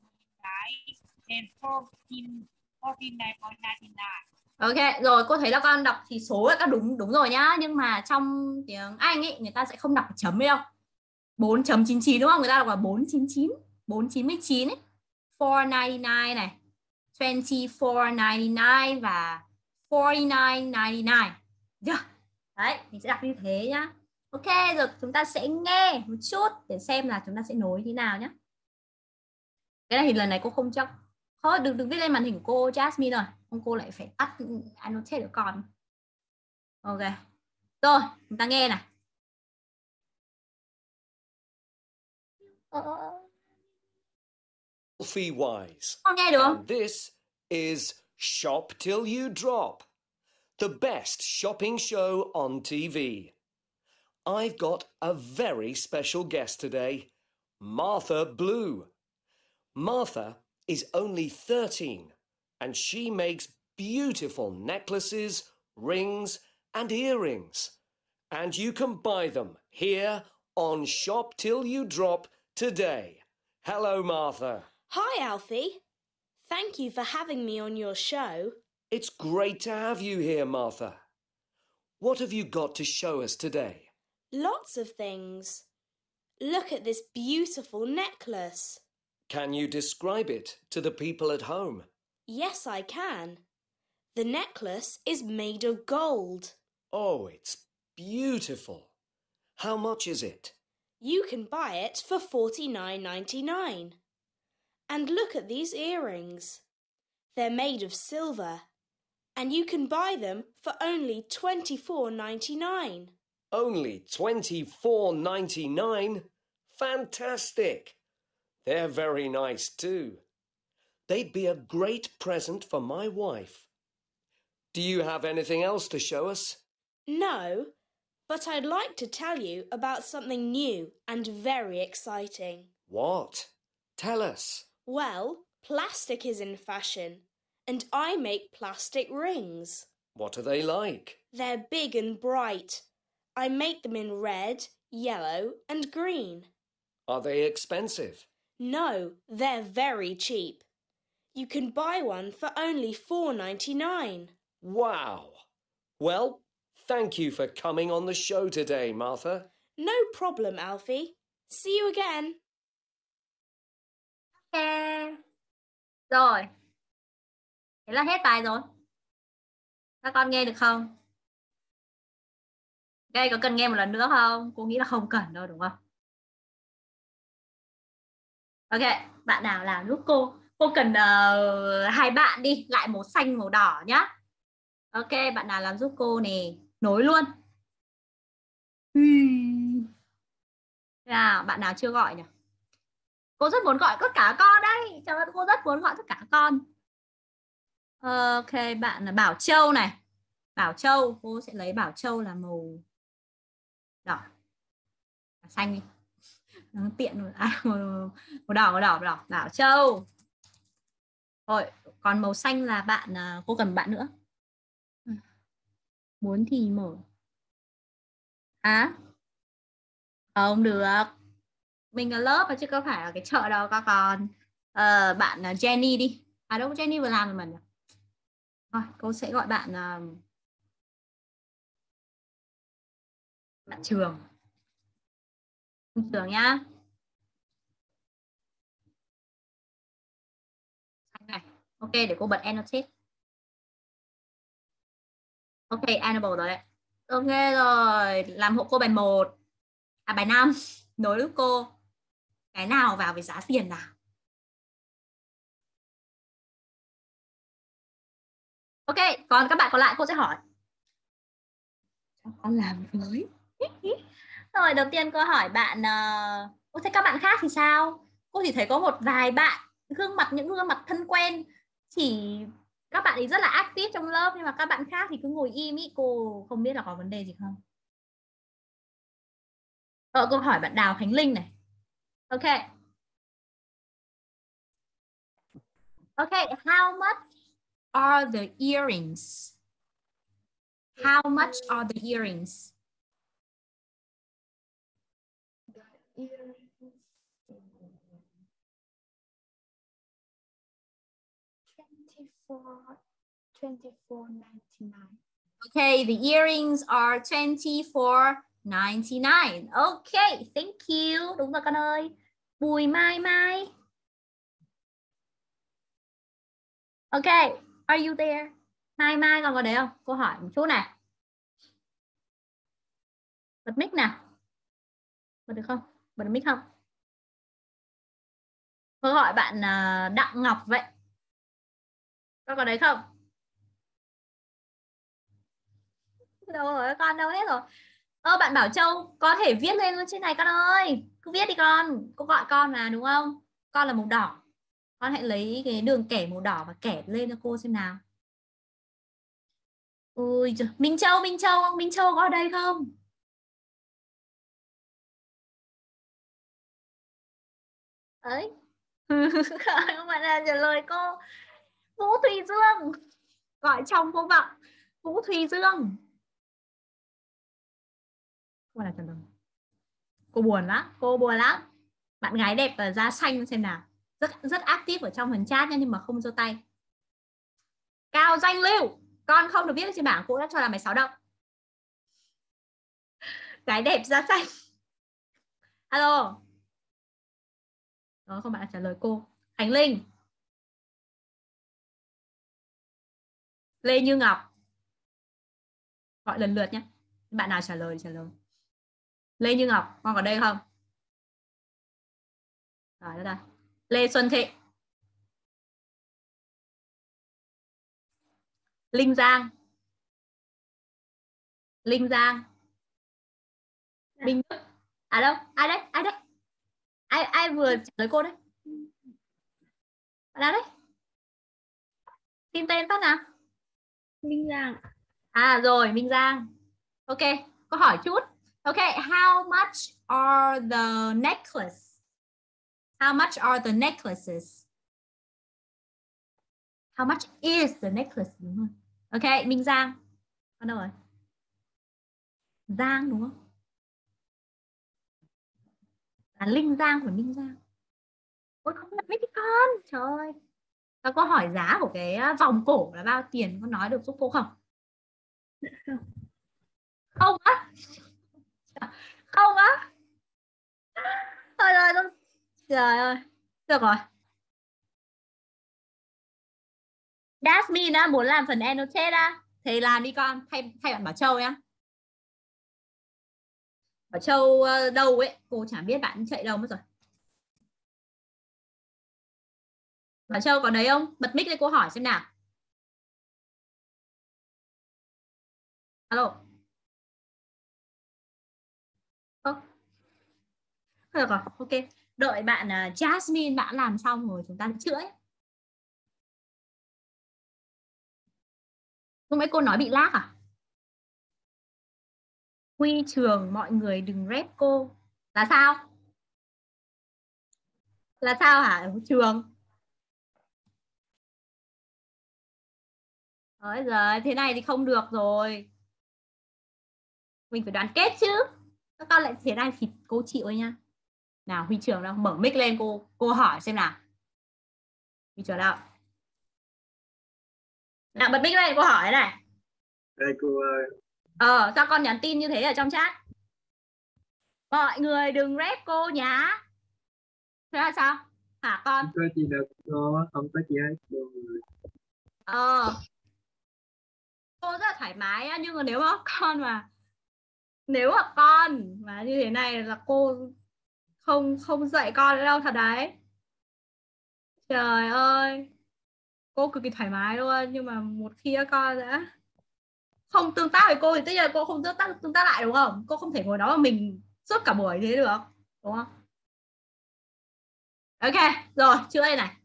Speaker 2: Ok, rồi cô thấy là con đọc thì số là các đúng đúng rồi nhá, nhưng mà trong tiếng Anh ấy người ta sẽ không đọc chấm đâu. bốn chấm chín chín đúng không? Người ta đọc là bốn chín chín, bốn chín chín ấy. bốn chín chín này, hai mươi bốn chín chín và bốn mươi chín chín chín. Yeah. Đấy, mình sẽ đọc như thế nhá. Ok, rồi chúng ta sẽ nghe một chút để xem là chúng ta sẽ nối thế nào nhé. Cái này thì lần này cô không chắc. Thôi đừng đừng viết lên màn hình của cô Jasmine rồi. Không cô lại phải tắt annotate được con. Ok. Rồi, chúng ta nghe này.
Speaker 3: Fee wise.
Speaker 2: Con nghe được không?
Speaker 3: And this is Shop Till You Drop, the best shopping show on T V. I've got a very special guest today, Martha Blue. Martha is only thirteen and she makes beautiful necklaces, rings and earrings. And you can buy them here on Shop Till You Drop today. Hello, Martha.
Speaker 15: Hi, Alfie. Thank you for having me on your show.
Speaker 3: It's great to have you here, Martha. What have you got to show us today?
Speaker 6: Lots of things. Look at this beautiful necklace.
Speaker 3: Can you describe it to the people at home?
Speaker 6: Yes, I can. The necklace is made of gold.
Speaker 3: Oh, it's beautiful. How much is it?
Speaker 6: You can buy it for forty-nine ninety-nine. And look at these earrings. They're made of silver, and you can buy them for only twenty-four ninety-nine.
Speaker 3: Only twenty-four ninety-nine? Fantastic! They're very nice too. They'd be a great present for my wife. Do you have anything else to show us?
Speaker 6: No, but I'd like to tell you about something new and very exciting.
Speaker 3: What? Tell us.
Speaker 6: Well, plastic is in fashion, and I make plastic rings.
Speaker 3: What are they like?
Speaker 6: They're big and bright. I make them in red, yellow, and green.
Speaker 3: Are they expensive?
Speaker 6: No, they're very cheap. You can buy one for only four ninety-nine.
Speaker 3: Wow! Well, thank you for coming on the show today, Martha.
Speaker 6: No problem, Alfie. See you again.
Speaker 2: Ok. Rồi. Thế là hết bài rồi. Các con nghe được không? Ok, có cần nghe một lần nữa không? Cô nghĩ là không cần đâu đúng không? Ok, bạn nào làm giúp cô? Cô cần uh, hai bạn đi, lại màu xanh màu đỏ nhá. Ok, bạn nào làm giúp cô nè, nối luôn. Nào, bạn nào chưa gọi nhỉ? Cô rất muốn gọi tất cả các con đây. Trời ơi, cô rất muốn gọi tất cả các con. Ok, bạn là Bảo Châu này. Bảo Châu, cô sẽ lấy Bảo Châu là màu đỏ. Xanh đi. Nó tiện rồi. À, màu, màu đỏ, màu đỏ, màu đỏ. Bảo Châu. Rồi, còn màu xanh là bạn, cô cần bạn nữa. Muốn thì mở. À? Không được. Mình là lớp mà chứ không phải là cái chợ đâu các con. Ờ, bạn Jenny đi. À đâu, Jenny vừa làm rồi mà nhỉ? Rồi, cô sẽ gọi bạn uh, bạn Trường. Trường nhá. Này. Ok, để cô bật annotate. Ok, Annable rồi đấy. Ok rồi, làm hộ cô bài một. À bài năm, nối giúp cô. Cái nào vào với giá tiền nào? Ok, còn các bạn còn lại cô sẽ hỏi. Cho con làm với. Rồi, đầu tiên cô hỏi bạn uh... Ô, thế các bạn khác thì sao? Cô chỉ thấy có một vài bạn gương mặt, những gương mặt thân quen. Chỉ các bạn ấy rất là active trong lớp, nhưng mà các bạn khác thì cứ ngồi im ý. Cô không biết là có vấn đề gì không. Ờ, cô hỏi bạn Đào Khánh Linh này. Ok. Ok, how much are the earrings? How much are the earrings?
Speaker 11: The earrings. twenty-four ninety-nine.
Speaker 2: Okay, the earrings are twenty-four ninety-nine. Okay, thank you. Đúng rồi con ơi. Bùi Mai Mai. Okay, are you there? Mai Mai còn có đấy không? Cô hỏi một chút này. Bật mic nào. Bật được không? Bật được mic không? Cô hỏi bạn Đặng Ngọc vậy. Con có đấy không? Đâu rồi con, đâu hết rồi. Ơ bạn Bảo Châu, có thể viết lên luôn trên này con ơi. Cứ viết đi con. Cô gọi con mà đúng không? Con là màu đỏ. Con hãy lấy cái đường kẻ màu đỏ và kẻ lên cho cô xem nào. Ui trời. Minh Châu, Minh Châu, Minh Châu có ở đây không? Ấy. Không phải là trả lời cô. Vũ Thùy Dương. Gọi chồng cô vợ. Vũ Thùy Dương. Cô là trả lời. Cô buồn lắm, cô buồn lắm. Bạn gái đẹp và da xanh xem nào. Rất rất active ở trong phần chat nha, nhưng mà không giơ tay. Cao Danh Lưu, con không được viết trên bảng, cô đã cho làm bài sáu đâu. Gái đẹp da xanh. Alo. Đó, không bạn trả lời cô. Khánh Linh. Lê Như Ngọc. Gọi lần lượt nhé. Bạn nào trả lời thì trả lời. Lê Như Ngọc, con có đây không? Rồi, đây đây. Lê Xuân Thị. Linh Giang. Linh Giang. Minh Đức. À đâu? Ai đấy? Ai đấy? Ai ai vừa trả lời cô đấy? Bạn nào đấy? Xin tên phát nào?
Speaker 1: Minh Giang.
Speaker 2: À rồi, Minh Giang. Ok, câu hỏi chút. Ok, how much are the necklaces? How much are the necklaces? How much is the necklace? Đúng không? Ok, Minh Giang. Con đâu rồi? Giang đúng không? Là Linh Giang của Minh Giang. Ôi không nhận mấy cái con. Trời ơi. Các câu hỏi giá của cái vòng cổ là bao tiền? Con nói được giúp cô không?
Speaker 1: Không.
Speaker 2: Không á? Không á? Trời ơi. Trời ơi. Được rồi. Jasmine á, muốn làm phần annotate á. Thì làm đi con. Thay, thay bạn Bảo Châu nhá. Bảo Châu đâu ấy. Cô chẳng biết bạn chạy đâu mất rồi. Bảo Châu có đấy không? Bật mic lên cô hỏi xem nào. Alo. Ơ. Được rồi, ok. Đợi bạn uh, Jasmine bạn làm xong rồi chúng ta chữa ấy. Lúc nãy cô nói bị lag à? Huy Trường, mọi người đừng rep cô. Là sao? Là sao hả Trường? Ôi giời, thế này thì không được rồi. Mình phải đoàn kết chứ. Các con lại thế này thì cô chịu ấy nha. Nào Huy Trường đâu, mở mic lên cô cô hỏi xem nào. Huy Trường đâu? Nào bật mic lên cô hỏi này.
Speaker 12: Đây cô ơi.
Speaker 2: Ờ, sao con nhắn tin như thế ở trong chat? Mọi người đừng rep cô nhá. Thế là sao? Hả con?
Speaker 12: Không có gì đâu cô, không có gì hết cô.
Speaker 2: Ờ. Cô rất là thoải mái nhưng mà nếu mà con mà nếu mà con mà như thế này là cô không không dạy con nữa đâu thật đấy. Trời ơi. Cô cực kỳ thoải mái luôn, nhưng mà một khi các con đã không tương tác với cô thì tất nhiên là cô không tương tác tương tác lại đúng không? Cô không thể ngồi đó mà mình suốt cả buổi thế được, đúng không? Ok, rồi, chữa đây này.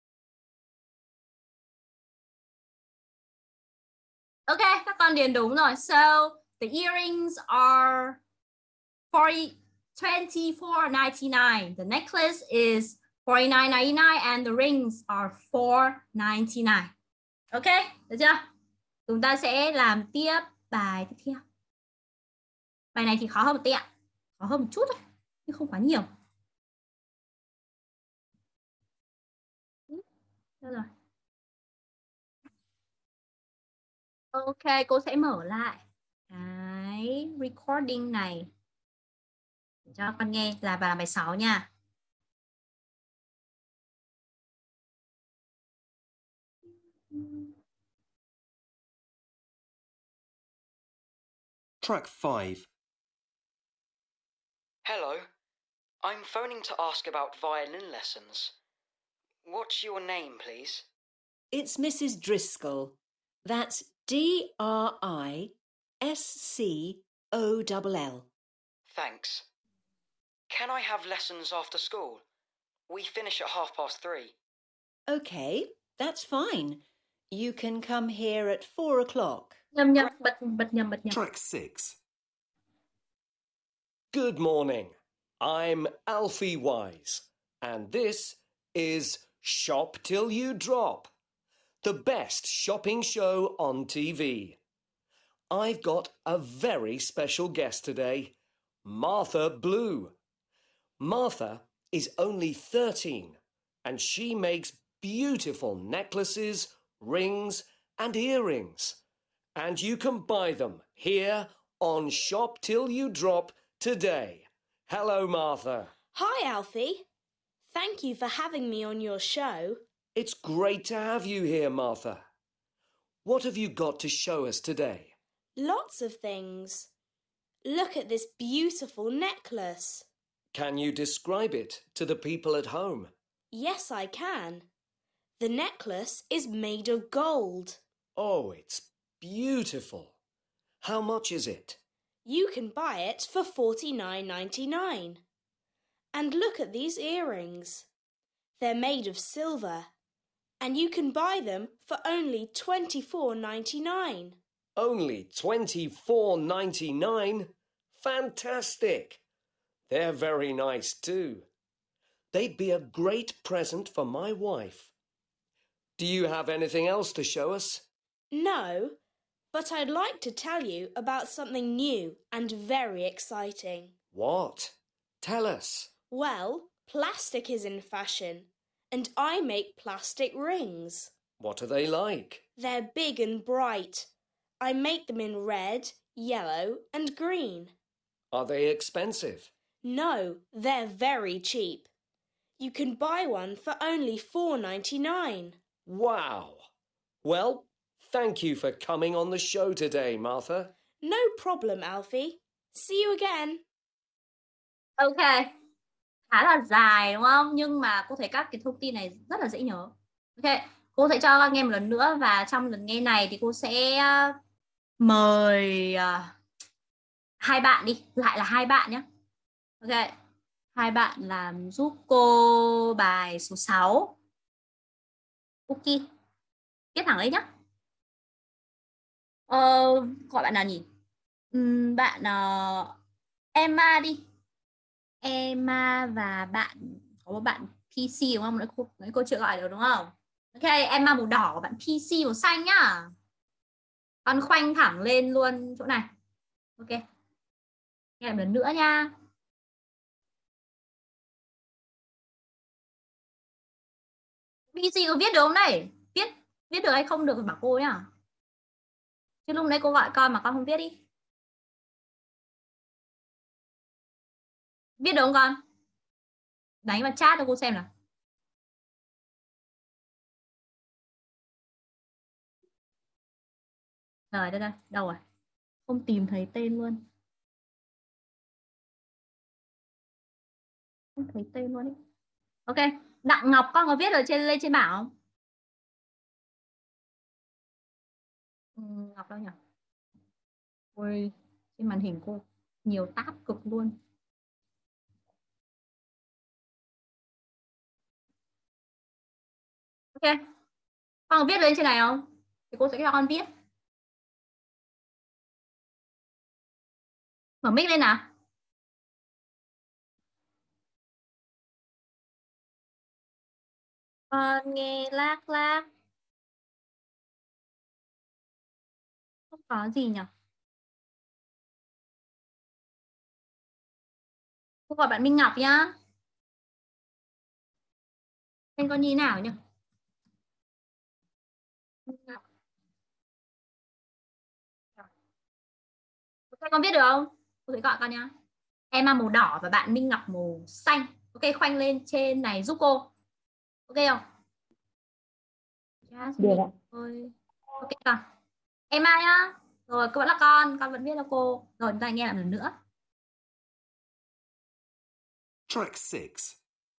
Speaker 2: Ok, các con điền đúng rồi. So, the earrings are forty, twenty-four ninety-nine. The necklace is forty-nine ninety-nine and the rings are four ninety-nine. Ok, được chưa? Chúng ta sẽ làm tiếp bài tiếp theo. Bài này thì khó hơn một tí ạ. Khó hơn một chút thôi, nhưng không quá nhiều. Được rồi. Ok, cô sẽ mở lại cái recording này để cho con nghe là vào bài sáu nha.
Speaker 3: Track five. Hello, I'm phoning to ask about violin lessons. What's your name, please?
Speaker 15: It's Missus Driscoll. That's D R I S C O L L.
Speaker 3: Thanks. Can I have lessons after school? We finish at half past three.
Speaker 15: OK, that's fine. You can come here at four o'clock.
Speaker 2: Nhầm nhầm, bật bật nhầm bật nhầm.
Speaker 3: Track six. Good morning. I'm Alfie Wise, and this is Shop Till You Drop, the best shopping show on T V. I've got a very special guest today, Martha Blue. Martha is only thirteen, and she makes beautiful necklaces, rings, and earrings. And you can buy them here on Shop Till You Drop today. Hello, Martha.
Speaker 6: Hi, Alfie. Thank you for having me on your show.
Speaker 3: It's great to have you here, Martha. What have you got to show us today?
Speaker 6: Lots of things. Look at this beautiful necklace.
Speaker 3: Can you describe it to the people at home?
Speaker 6: Yes, I can. The necklace is made of gold.
Speaker 3: Oh, it's beautiful. How much is it?
Speaker 6: You can buy it for forty-nine ninety-nine. And look at these earrings. They're made of silver, and you can buy them for only twenty-four ninety-nine.
Speaker 3: Only twenty-four ninety-nine? Fantastic! They're very nice too. They'd be a great present for my wife. Do you have anything else to show us?
Speaker 6: No, but I'd like to tell you about something new and very exciting.
Speaker 3: What? Tell us.
Speaker 6: Well, plastic is in fashion, and I make plastic rings.
Speaker 3: What are they like?
Speaker 6: They're big and bright. I make them in red, yellow, and green.
Speaker 3: Are they expensive?
Speaker 6: No, they're very cheap. You can buy one for only four ninety-nine.
Speaker 3: Wow! Well, thank you for coming on the show today, Martha.
Speaker 6: No problem, Alfie. See you again.
Speaker 2: Ok, khá là dài đúng không? Nhưng mà cô thấy các cái thông tin này rất là dễ nhớ. Ok, cô sẽ cho các nghe một lần nữa và trong lần nghe này thì cô sẽ mời uh, hai bạn đi, lại là hai bạn nhé. Ok, hai bạn làm giúp cô bài số sáu. Cookie, viết thẳng lấy nhé. Ờ, gọi bạn nào nhỉ? Uhm, bạn uh, Emma đi. Emma và bạn có một bạn pê xê đúng không? Nãy cô, nãy cô chưa gọi được đúng không? Ok, Emma màu đỏ, bạn pê xê màu xanh nhá. Con khoanh thẳng lên luôn chỗ này. Ok. Nghe một lần nữa nha. pê xê có viết được không này? Viết viết được hay không được thì bảo cô nhá. Chứ lúc nãy cô gọi con mà con không viết đi. Viết được không con? Đánh vào chat cho cô xem nào. Rồi đây đây, đâu rồi? Không tìm thấy tên luôn. Không thấy tên luôn ý. Ok, Đặng Ngọc con có viết ở trên lên trên bảng không? Ừ, Ngọc đâu nhỉ? Ôi, trên màn hình cô nhiều tab cực luôn. Ok, con có viết lên trên này không? Thì cô sẽ cho con viết. Mở mic lên nào. Con nghe lác lác. Không có gì nhỉ? Cô gọi bạn Minh Ngọc nhá. Tên con như nào nhỉ? Minh Ngọc. Ok, con viết được không? Cô sẽ gọi con nhá. Emma màu đỏ và bạn Minh Ngọc màu xanh. Ok, khoanh lên trên này giúp cô. Ok không?
Speaker 16: Được ạ.
Speaker 2: Ok con. Emma nhá. Rồi, cô vẫn là con. Con vẫn viết cho cô. Rồi, chúng ta nghe lại một lần nữa.
Speaker 3: Track six.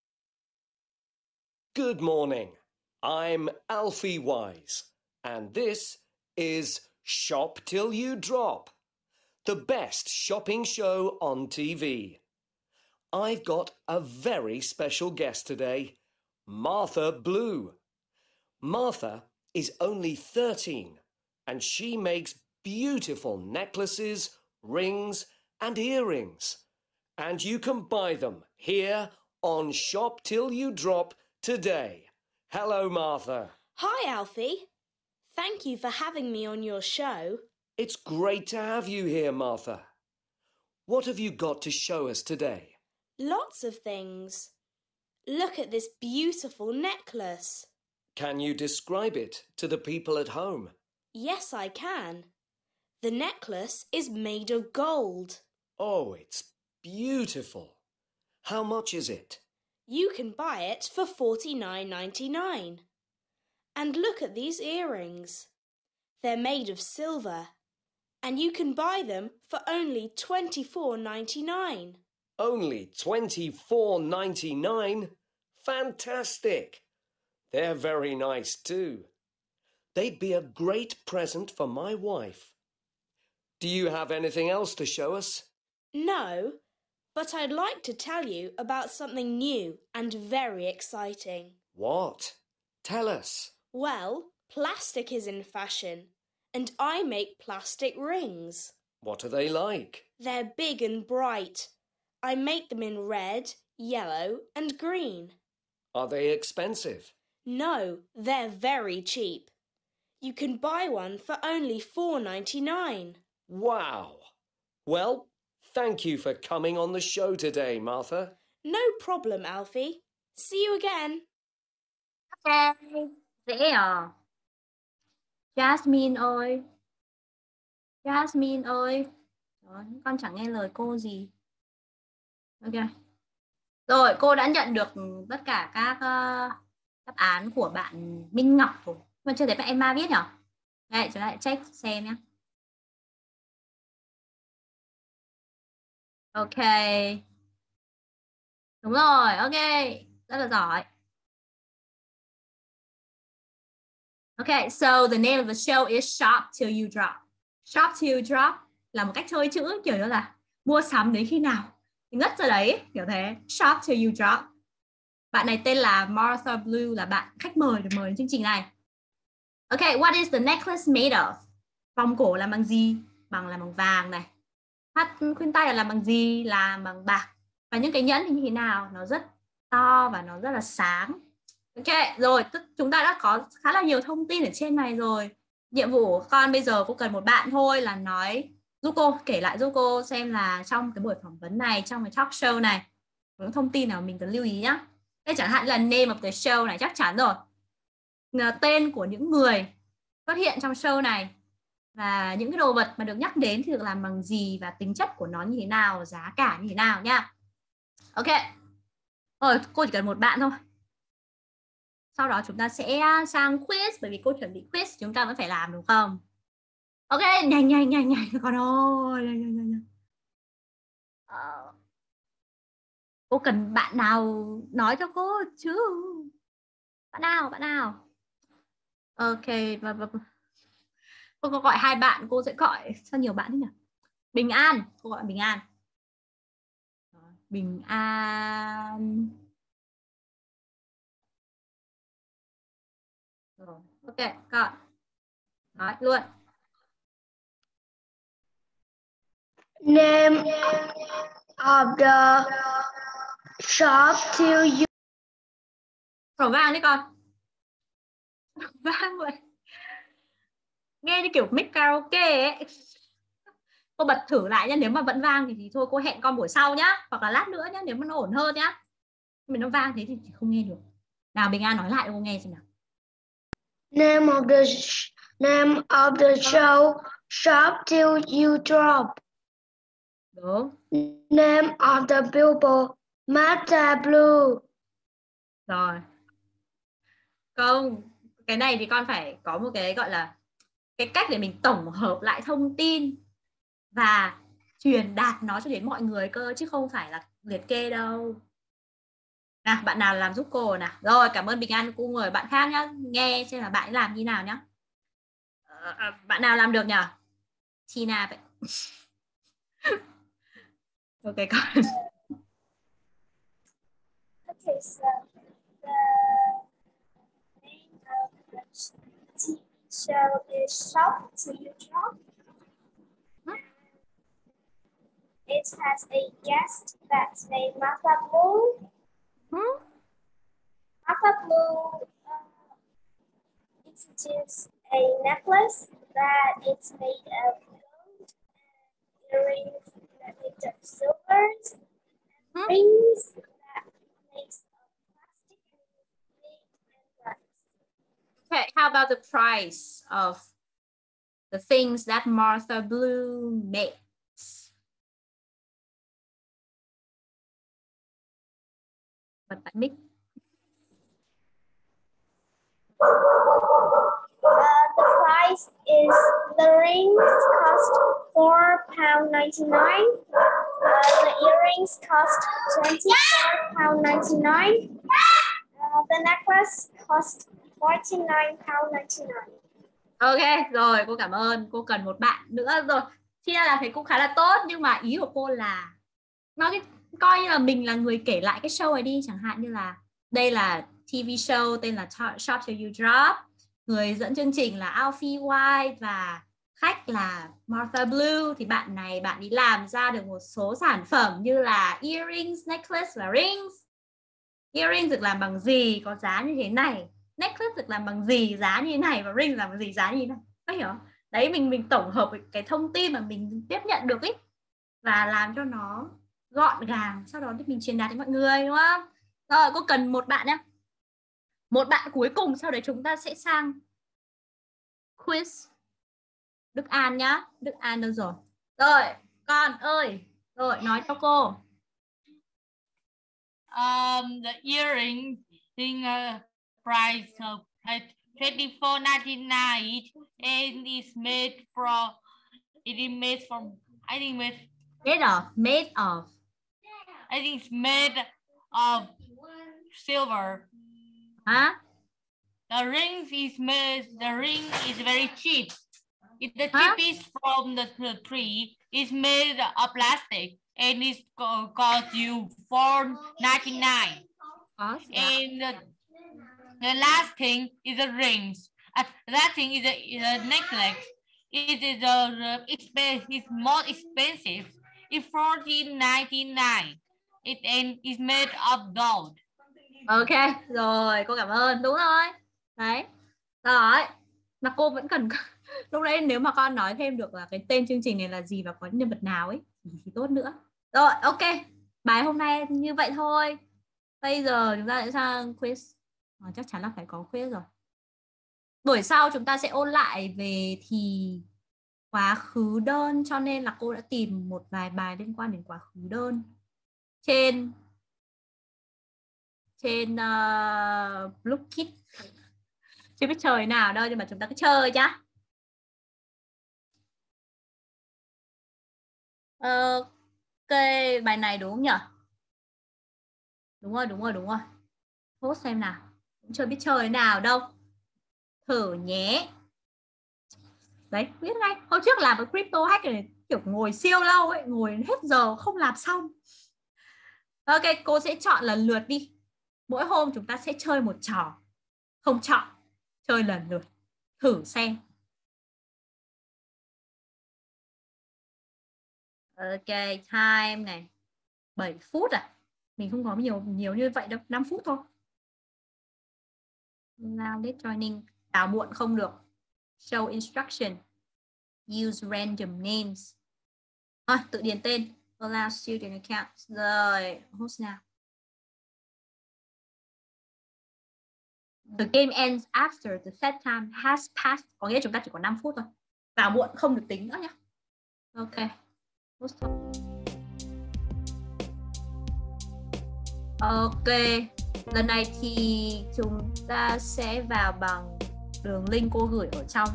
Speaker 3: Good morning. I'm Alfie Wise, and this is Shop Till You Drop, the best shopping show on T V. I've got a very special guest today, Martha Blue. Martha is only thirteen, and she makes beautiful necklaces, rings, and earrings. And you can buy them here on Shop Till You Drop today. Hello, Martha.
Speaker 6: Hi, Alfie. Thank you for having me on your show.
Speaker 3: It's great to have you here, Martha. What have you got to show us today?
Speaker 6: Lots of things. Look at this beautiful necklace.
Speaker 3: Can you describe it to the people at home?
Speaker 6: Yes, I can. The necklace is made of gold.
Speaker 3: Oh, it's beautiful. How much is it?
Speaker 6: You can buy it for forty-nine ninety-nine. And look at these earrings. They're made of silver, and you can buy them for only twenty-four ninety-nine.
Speaker 3: Only twenty-four ninety-nine? Fantastic! They're very nice too. They'd be a great present for my wife. Do you have anything else to show us?
Speaker 6: No, but I'd like to tell you about something new and very exciting.
Speaker 3: What? Tell us.
Speaker 6: Well, plastic is in fashion, and I make plastic rings.
Speaker 3: What are they like?
Speaker 6: They're big and bright. I make them in red, yellow, and green.
Speaker 3: Are they expensive?
Speaker 6: No, they're very cheap. You can buy one for only four ninety-nine.
Speaker 3: Wow! Well, thank you for coming on the show today, Martha.
Speaker 6: No problem, Alfie. See you again.
Speaker 2: Ok, dễ à? Jasmine ơi. Jasmine ơi. Trời, con chẳng nghe lời cô gì. Ok. Rồi, cô đã nhận được tất cả các uh, đáp án của bạn Minh Ngọc rồi. Mà chưa thấy bạn Emma viết nhỉ? Đây, chúng ta lại check xem nhé. Ok. Đúng rồi, ok. Rất là giỏi. Okay, so the name of the show is Shop Till You Drop. Shop Till You Drop là một cách chơi chữ kiểu như là mua sắm đến khi nào thì ngất ra đấy, kiểu thế. Shop Till You Drop. Bạn này tên là Martha Blue, là bạn khách mời được mời đến chương trình này. Okay, what is the necklace made of? Vòng cổ làm bằng gì? Bằng làm bằng vàng này. Thắt khuyên tay là làm bằng gì? Làm bằng bạc. Và những cái nhẫn thì như thế nào? Nó rất to và nó rất là sáng. Ok, rồi chúng ta đã có khá là nhiều thông tin ở trên này rồi. Nhiệm vụ của con bây giờ cô cần một bạn thôi là nói giúp cô, kể lại giúp cô xem là trong cái buổi phỏng vấn này, trong cái talk show này, có thông tin nào mình cần lưu ý nhá. Đây chẳng hạn là name of the show này, chắc chắn rồi. Tên của những người xuất hiện trong show này và những cái đồ vật mà được nhắc đến thì được làm bằng gì và tính chất của nó như thế nào, giá cả như thế nào nha. Ok. Rồi, cô chỉ cần một bạn thôi. Sau đó chúng ta sẽ sang quiz, bởi vì cô chuẩn bị quiz chúng ta vẫn phải làm đúng không? Ok, nhanh nhanh nhanh nhanh con ơi, nhanh nhanh nhanh. Ờ, cô cần bạn nào nói cho cô chứ? Bạn nào, bạn nào? Ok, và, và, cô có gọi hai bạn, cô sẽ gọi sao nhiều bạn thế nhỉ? Bình An, cô gọi Bình An. Bình An. Rồi, ok, con nói luôn.
Speaker 10: Name of the shop till you.
Speaker 2: Khẩu vang đấy con. Vang vậy. Nghe như kiểu mic karaoke ấy. Cô bật thử lại nhá, nếu mà vẫn vang thì, thì thôi cô hẹn con buổi sau nhá, hoặc là lát nữa nhá, nếu mà nó ổn hơn nhá. Mình nó vang thế thì không nghe được. Nào Bình An nói lại cho cô nghe xem nào.
Speaker 10: Name of the sh name of the show Shop Till You Drop.
Speaker 2: Đúng.
Speaker 10: Name of the billboard Martha Blue.
Speaker 2: Rồi. Không, cái này thì con phải có một cái gọi là cái cách để mình tổng hợp lại thông tin và truyền đạt nó cho đến mọi người cơ, chứ không phải là liệt kê đâu. Nào, bạn nào làm giúp cô nào. Rồi, cảm ơn Bình An. Cô mời bạn khác nhá, nghe xem là bạn ấy làm như nào nhá. Ờ, bạn nào làm được nhỉ? Tina vậy. Ok con.
Speaker 14: Okay, so the name of the T V show is Shop Till You Drop. It has a guest that's named Martha Blue.
Speaker 2: Hmm?
Speaker 14: Martha Blue uh, introduced a necklace that it's made of gold and earrings that made of silvers and rings that makes of plastic and big and bright.
Speaker 2: Okay, how about the price of the things that Martha Blue makes. Bật lại mic.
Speaker 10: Uh, the price is the rings cost four pound ninety nine. Uh, the earrings cost twenty four pound ninety nine. Uh, the necklace cost forty nine pound ninety nine.
Speaker 2: Ok, rồi cô cảm ơn. Cô cần một bạn nữa rồi. Chia là thấy cũng khá là tốt, nhưng mà ý của cô là nói cái coi như là mình là người kể lại cái show này đi, chẳng hạn như là đây là ti vi show tên là Shop Till You Drop, người dẫn chương trình là Alfie White và khách là Martha Blue, thì bạn này bạn ấy làm ra được một số sản phẩm như là earrings, necklace và rings. Earrings được làm bằng gì có giá như thế này, necklace được làm bằng gì giá như thế này, và ring làm bằng gì giá như thế này. Có hiểu không? Đấy, mình mình tổng hợp cái thông tin mà mình tiếp nhận được ấy và làm cho nó gọn gàng, sau đó thì mình truyền đạt đến mọi người, đúng không? Rồi, cô cần một bạn nhé. Một bạn cuối cùng, sau đấy chúng ta sẽ sang quiz. Đức An nhá. Đức An đâu rồi? Rồi, con ơi. Rồi, nói cho cô.
Speaker 4: Um, the earring thing uh, price of twenty-four ninety-nine and it's made from it is made from I think made
Speaker 2: made of made of
Speaker 4: I think it's made of silver.
Speaker 2: Huh?
Speaker 4: The ring is made the ring is very cheap. It's the
Speaker 2: huh?
Speaker 4: cheapest from the, the tree. It's made of plastic and it cost you four ninety-nine.
Speaker 2: Oh, yeah.
Speaker 4: And the, the last thing is the rings. Uh, that thing is a, is a necklace. It is a expensive. It's more expensive. It's fourteen ninety-nine. It and it's made of gold.
Speaker 2: Ok, rồi cô cảm ơn. Đúng rồi. Đấy. Rồi. Mà cô vẫn cần lúc nãy nếu mà con nói thêm được là cái tên chương trình này là gì và có nhân vật nào ấy thì tốt nữa. Rồi, ok. Bài hôm nay như vậy thôi. Bây giờ chúng ta sẽ sang quiz. À, chắc chắn là phải có quiz rồi. Buổi sau chúng ta sẽ ôn lại về thì quá khứ đơn, cho nên là cô đã tìm một vài bài liên quan đến quá khứ đơn trên trên uh, Blockit. Chưa biết chơi nào đâu, nhưng mà chúng ta cứ chơi nhá. Ok, bài này đúng không nhỉ? Đúng rồi, đúng rồi, đúng rồi. Post xem nào. Cũng chưa biết chơi nào đâu. Thử nhé. Đấy, biết ngay. Hôm trước làm cái crypto hack này kiểu ngồi siêu lâu ấy, ngồi hết giờ không làm xong. Ok, cô sẽ chọn lần lượt đi. Mỗi hôm chúng ta sẽ chơi một trò. Không chọn, chơi lần lượt. Thử xem. Ok, time này. bảy phút à? Mình không có nhiều nhiều như vậy đâu, năm phút thôi. Now let's joining. Vào muộn không được. Show instruction. Use random names. Rồi, tự điền tên. Allow student account. Rồi, host nào. The game ends after the set time has passed. Có nghĩa chúng ta chỉ có năm phút thôi. Vào muộn không được tính nữa nhé. Ok. Host. Ok. Lần này thì chúng ta sẽ vào bằng đường link cô gửi ở trong.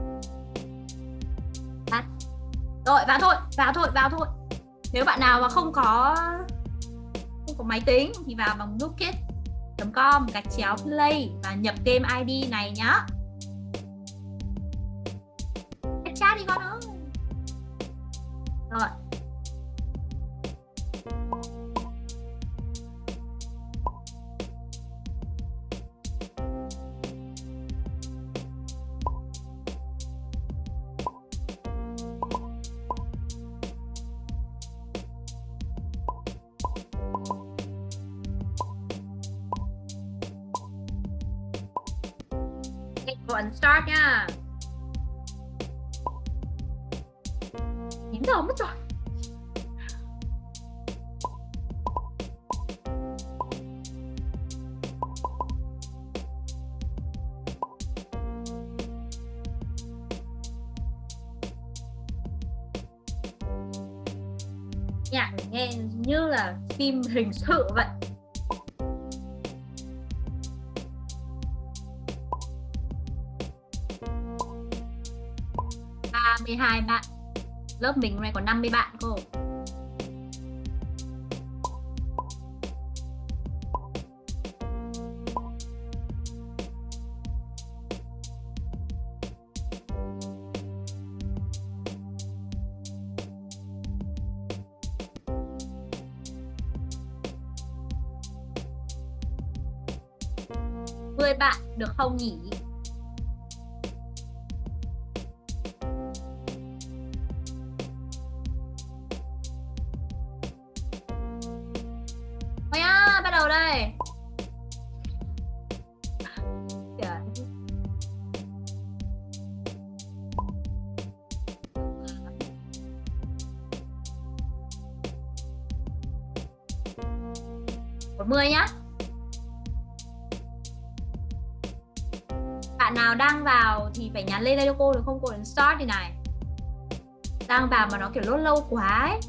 Speaker 2: Tắt. Rồi, vào thôi, vào thôi, vào thôi. Nếu bạn nào mà không có không có máy tính thì vào bằng blockit chấm com gạch chéo play và nhập game i đê này nhá. Chat đi con ơi. Rồi. Còn start nha. chín giờ mất rồi. nhạc này nghe như là phim hình sự vậy. ba mươi hai bạn. Lớp mình hôm nay có năm mươi bạn cô. mười bạn được không nhỉ? Ôi à, bắt đầu đây. Trời. một mươi nhá. Bạn nào đang vào thì phải nhắn lên đây cho cô được không? Cô đến start thì này. Đang vào mà nó kiểu lốt lâu quá ấy.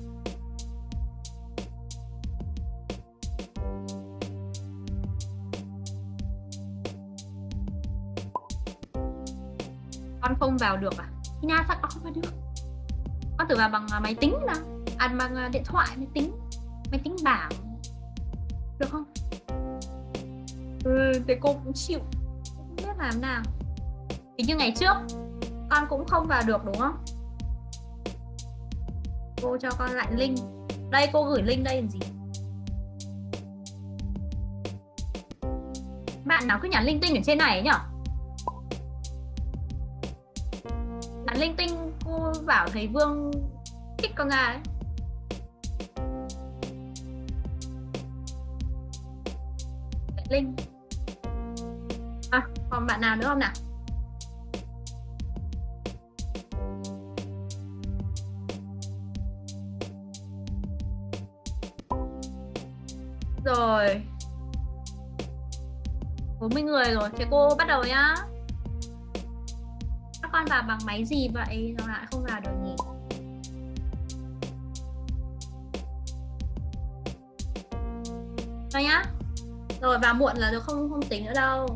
Speaker 2: Con không vào được à? Tina sao con không vào được? Con thử vào bằng máy tính nào. À bằng điện thoại, máy tính. Máy tính bảng. Được không? Ừ, thế cô cũng chịu. Không biết làm nào. Hình như ngày trước con cũng không vào được đúng không? Cô cho con lại link. Đây cô gửi link đây làm gì? Bạn nào cứ nhắn linh tinh ở trên này ấy nhở? Nhắn linh tinh cô bảo thầy Vương kích con ra đấy. Link. À, còn bạn nào nữa không nào? Rồi bốn mươi người rồi. Thế cô bắt đầu nhá. Các con vào bằng máy gì vậy? Sao lại không vào được nhỉ? Rồi nhá. Rồi vào muộn là được không không tính nữa đâu.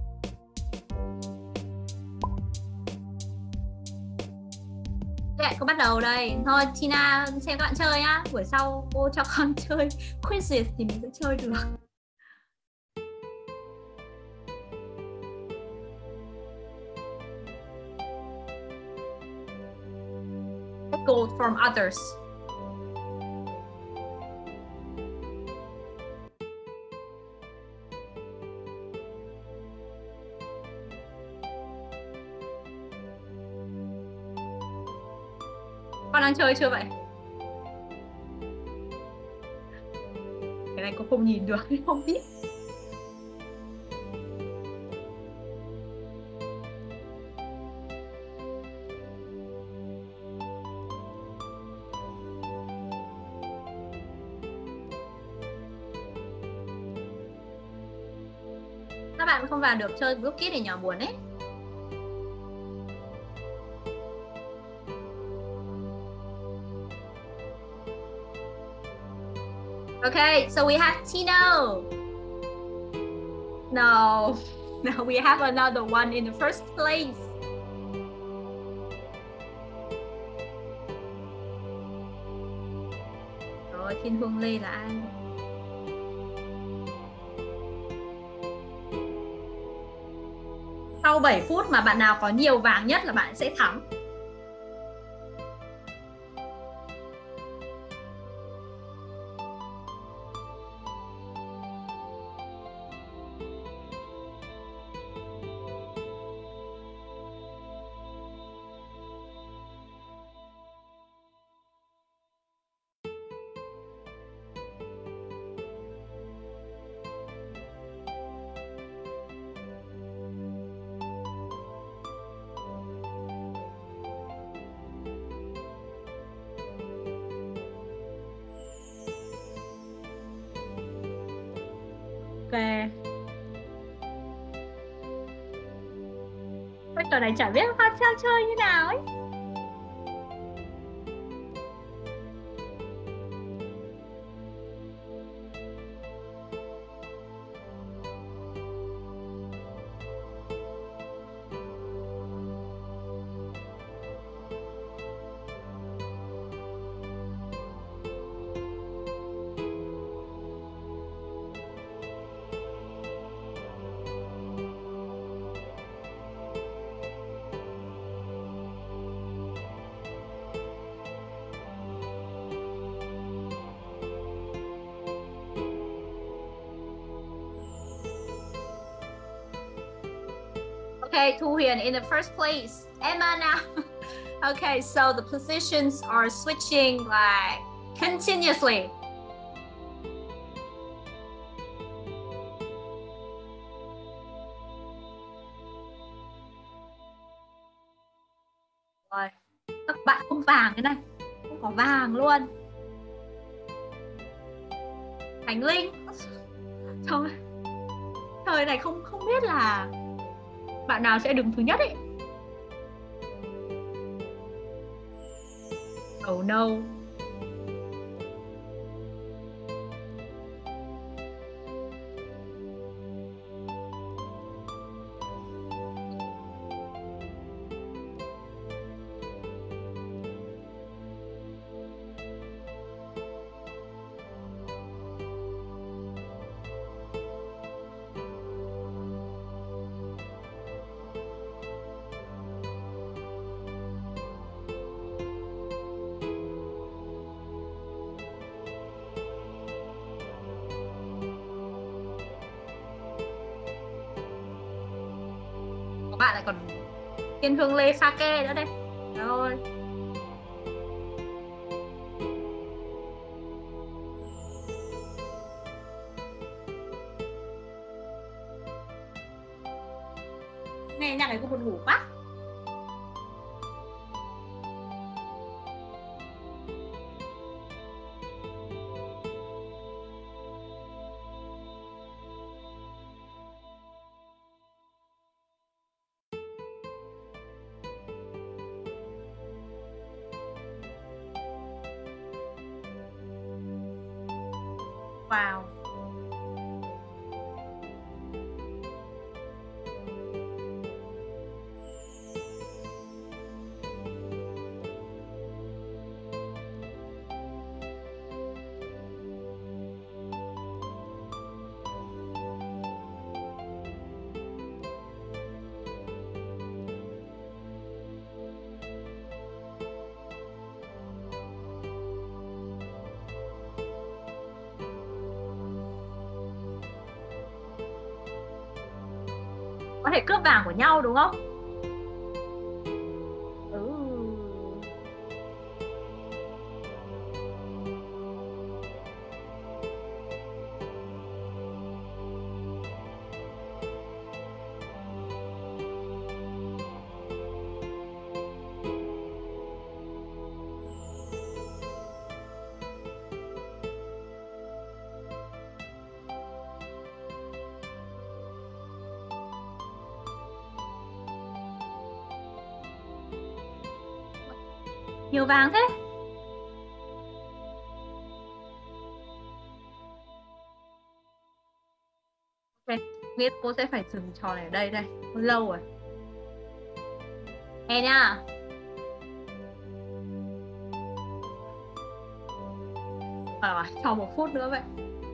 Speaker 2: Vậy cô bắt đầu đây. Thôi Tina xem các bạn chơi nhá. Buổi sau cô cho con chơi quizzes thì mình sẽ chơi được. Gold from others. Con đang chơi chưa vậy? Cái này cô không nhìn được, không biết. Các bạn không vào được chơi group kit thì nhỏ buồn ấy. Okay, so we have Tino. No, no, we have another one in the first place. Rồi, Thiên Hương Lê là ai? Sau bảy phút mà bạn nào có nhiều vàng nhất là bạn sẽ thắng. Cái trò này chả biết con sao chơi như nào ấy. Okay, Thu Huyền in the first place. Emma now. Okay, so the positions are switching like continuously. Rồi, các bạn không vàng thế này, không có vàng luôn. Khánh Linh, trời, thời này không không biết là bạn nào sẽ đứng thứ nhất ấy. Oh no. Bạn lại còn Thiên Hương Lê Sake nữa đây. Rồi. Nghe nhạc này cũng buồn ngủ quá. Wow. Có thể cướp vàng của nhau đúng không? Ừ. Nhiều vàng thế. Ok, nghĩa cô sẽ phải dừng trò này ở đây đây. Lâu rồi. Nghe nha. À, cho một phút nữa vậy.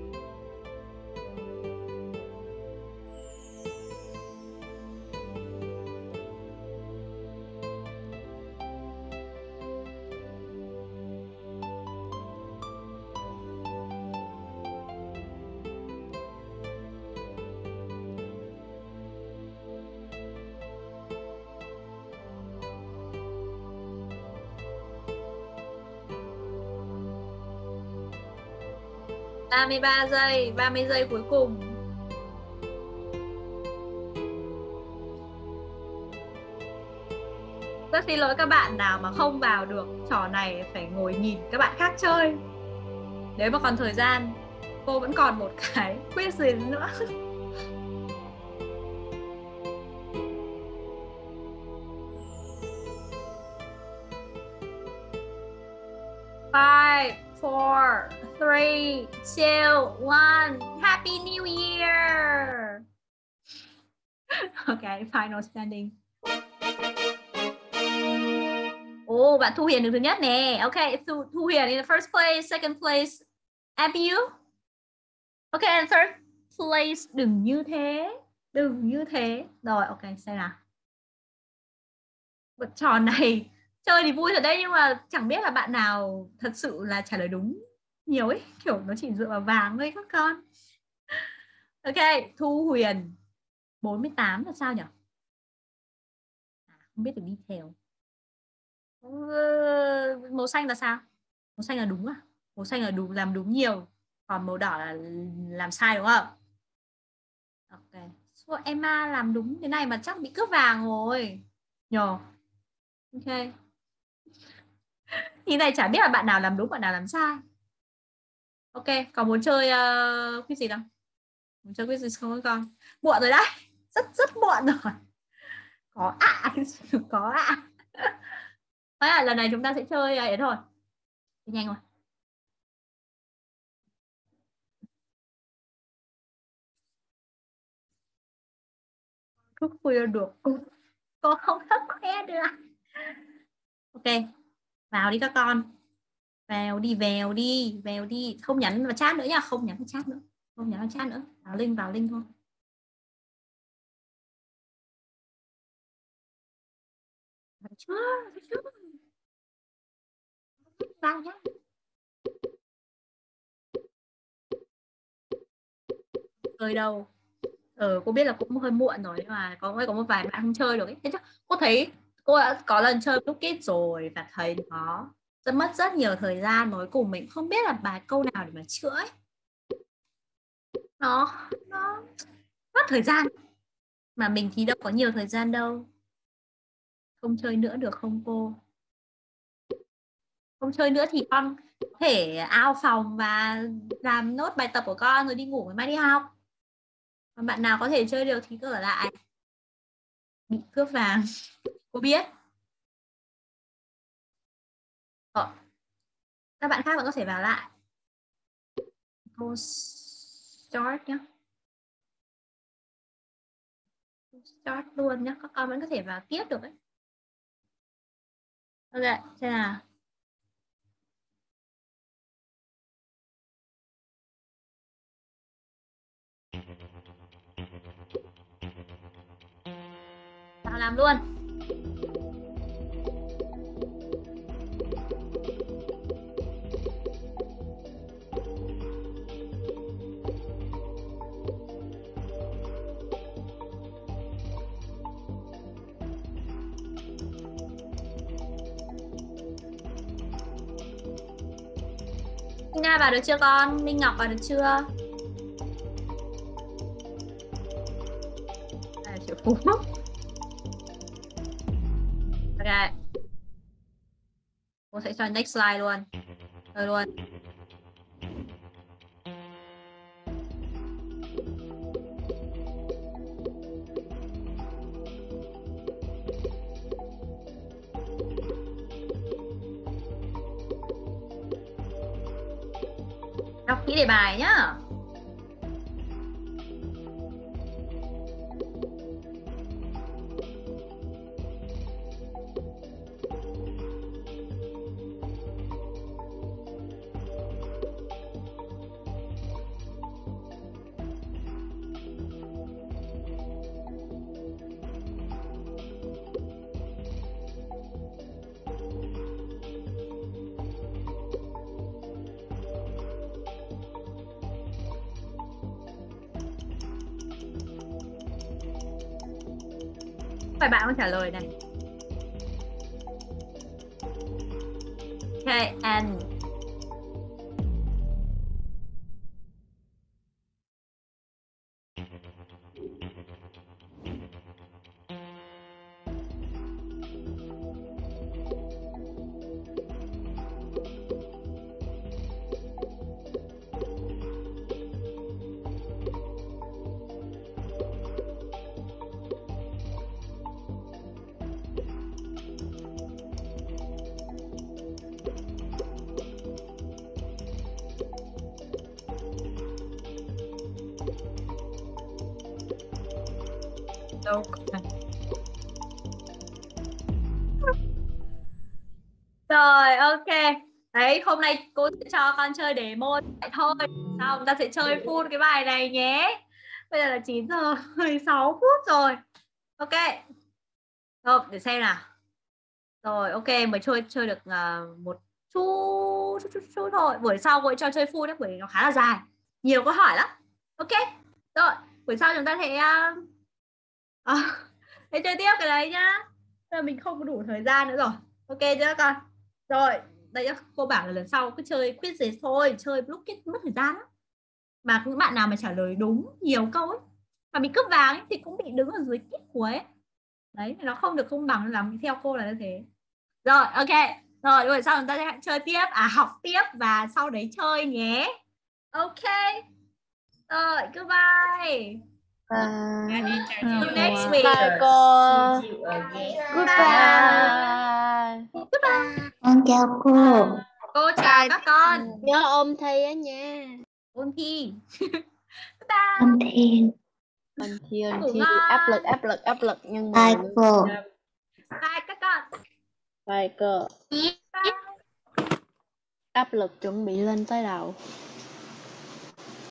Speaker 2: ba mươi ba giây, ba mươi giây cuối cùng. Rất xin lỗi các bạn nào mà không vào được trò này, phải ngồi nhìn các bạn khác chơi. Nếu mà còn thời gian, cô vẫn còn một cái quiz nữa. Five, four, three, two, one. Happy New Year! Okay, final standing. Oh, bạn Thu Huyền được thứ nhất nè. Okay, Thu, Thu Huyền in the first place, second place, Abiu. Okay, and third place. Đừng như thế, đừng như thế. Rồi, ok, xem nào. Bật trò này chơi thì vui thật đấy, nhưng mà chẳng biết là bạn nào thật sự là trả lời đúng nhiều ấy, kiểu nó chỉ dựa vào vàng thôi các con. Ok, Thu Huyền bốn mươi tám là sao nhỉ? không biết được detail. Màu xanh là sao? Màu xanh là đúng à? Màu xanh là đúng, làm đúng nhiều, còn màu đỏ là làm sai đúng không? Ok. So, Emma làm đúng thế này mà chắc bị cướp vàng rồi nhờ. Ok. Thì này chả biết là bạn nào làm đúng, bạn nào làm sai. Ok, còn muốn chơi uh, quiz gì nào? Muốn chơi quiz gì không các con? Muộn rồi đấy, rất rất muộn rồi. Có ạ, à. Có ạ. À. Thế là lần này chúng ta sẽ chơi ấy thôi. Đi nhanh rồi. Không khuya được. Cô không thức khoe được. Ok, vào đi các con. Vào đi, vào đi, vào đi. Không nhắn vào chat nữa nha, không nhắn vào chat nữa. Không nhắn vào chat nữa. Vào link, vào link thôi. Vào chưa, vào chưa. Vào nhá. Chơi đâu. Ờ, cô biết là cũng hơi muộn rồi, nhưng mà có có một vài bạn không chơi được ấy. Thế chứ cô thấy cô đã có lần chơi Blockit rồi và thấy nó rất mất rất nhiều thời gian, cuối cùng mình không biết là bài câu nào để mà chữa ấy. Nó nó mất thời gian, mà mình thì đâu có nhiều thời gian đâu. Không chơi nữa được không cô? Không chơi nữa thì con có thể out phòng và làm nốt bài tập của con rồi đi ngủ, ngày mai đi học. Còn bạn nào có thể chơi được thì cứ ở lại. Bị cướp vàng cô biết. Ờ. Các bạn khác vẫn có thể vào lại. Cô start nhé. Start luôn nhé. Các con vẫn có thể vào tiếp được đấy. Ok, xem nào. Vào làm luôn. Nga vào được chưa con? Minh Ngọc vào được chưa? À, Triệu Phú. Ok. Cô sẽ cho next slide luôn. Rồi luôn. Đọc kỹ đề bài nhá. Vài bạn có trả lời này. Okay, and đâu. Rồi, ok. Đấy, hôm nay cô sẽ cho con chơi demo vậy thôi. Sau chúng ta sẽ chơi full cái bài này nhé. Bây giờ là chín giờ mười sáu phút rồi. Ok. Rồi, để xem nào. Rồi, ok, mới chơi chơi được uh, một chút, chút, chút, chút thôi. Buổi sau cô cho chơi full đấy, bởi nó khá là dài. Nhiều câu hỏi lắm. Ok. Rồi, buổi sau chúng ta sẽ uh, uh, sẽ chơi tiếp cái đấy nhá. là mình không có đủ thời gian nữa rồi. Ok chưa các con? Rồi, đây cô bảo là lần sau cứ chơi quiz gì thôi, chơi block kết mất thời gian lắm. Mà những bạn nào mà trả lời đúng nhiều câu ấy mà bị cướp vàng ấy, thì cũng bị đứng ở dưới tiết cuối ấy. Đấy, nó không được công bằng lắm, theo cô là như thế. Rồi, ok. Rồi, rồi sau chúng ta sẽ chơi tiếp, à học tiếp và sau đấy chơi nhé. Ok. Rồi, goodbye.
Speaker 9: Bye.
Speaker 2: See you next week.
Speaker 9: Bye cô.
Speaker 2: Goodbye. Goodbye.
Speaker 14: Con chào cô.
Speaker 2: Cô chào các con.
Speaker 9: Nhớ ôm thi á nha.
Speaker 2: Ôn thi.
Speaker 14: Con Thiên.
Speaker 9: Ôn thi, ôn
Speaker 2: Ngủ
Speaker 9: thi.
Speaker 2: ngon.
Speaker 9: Áp lực, áp lực, áp lực. Nhưng mà
Speaker 14: Bye cô.
Speaker 2: Bye các con.
Speaker 9: Bye cô. Áp lực chuẩn bị lên tới đầu.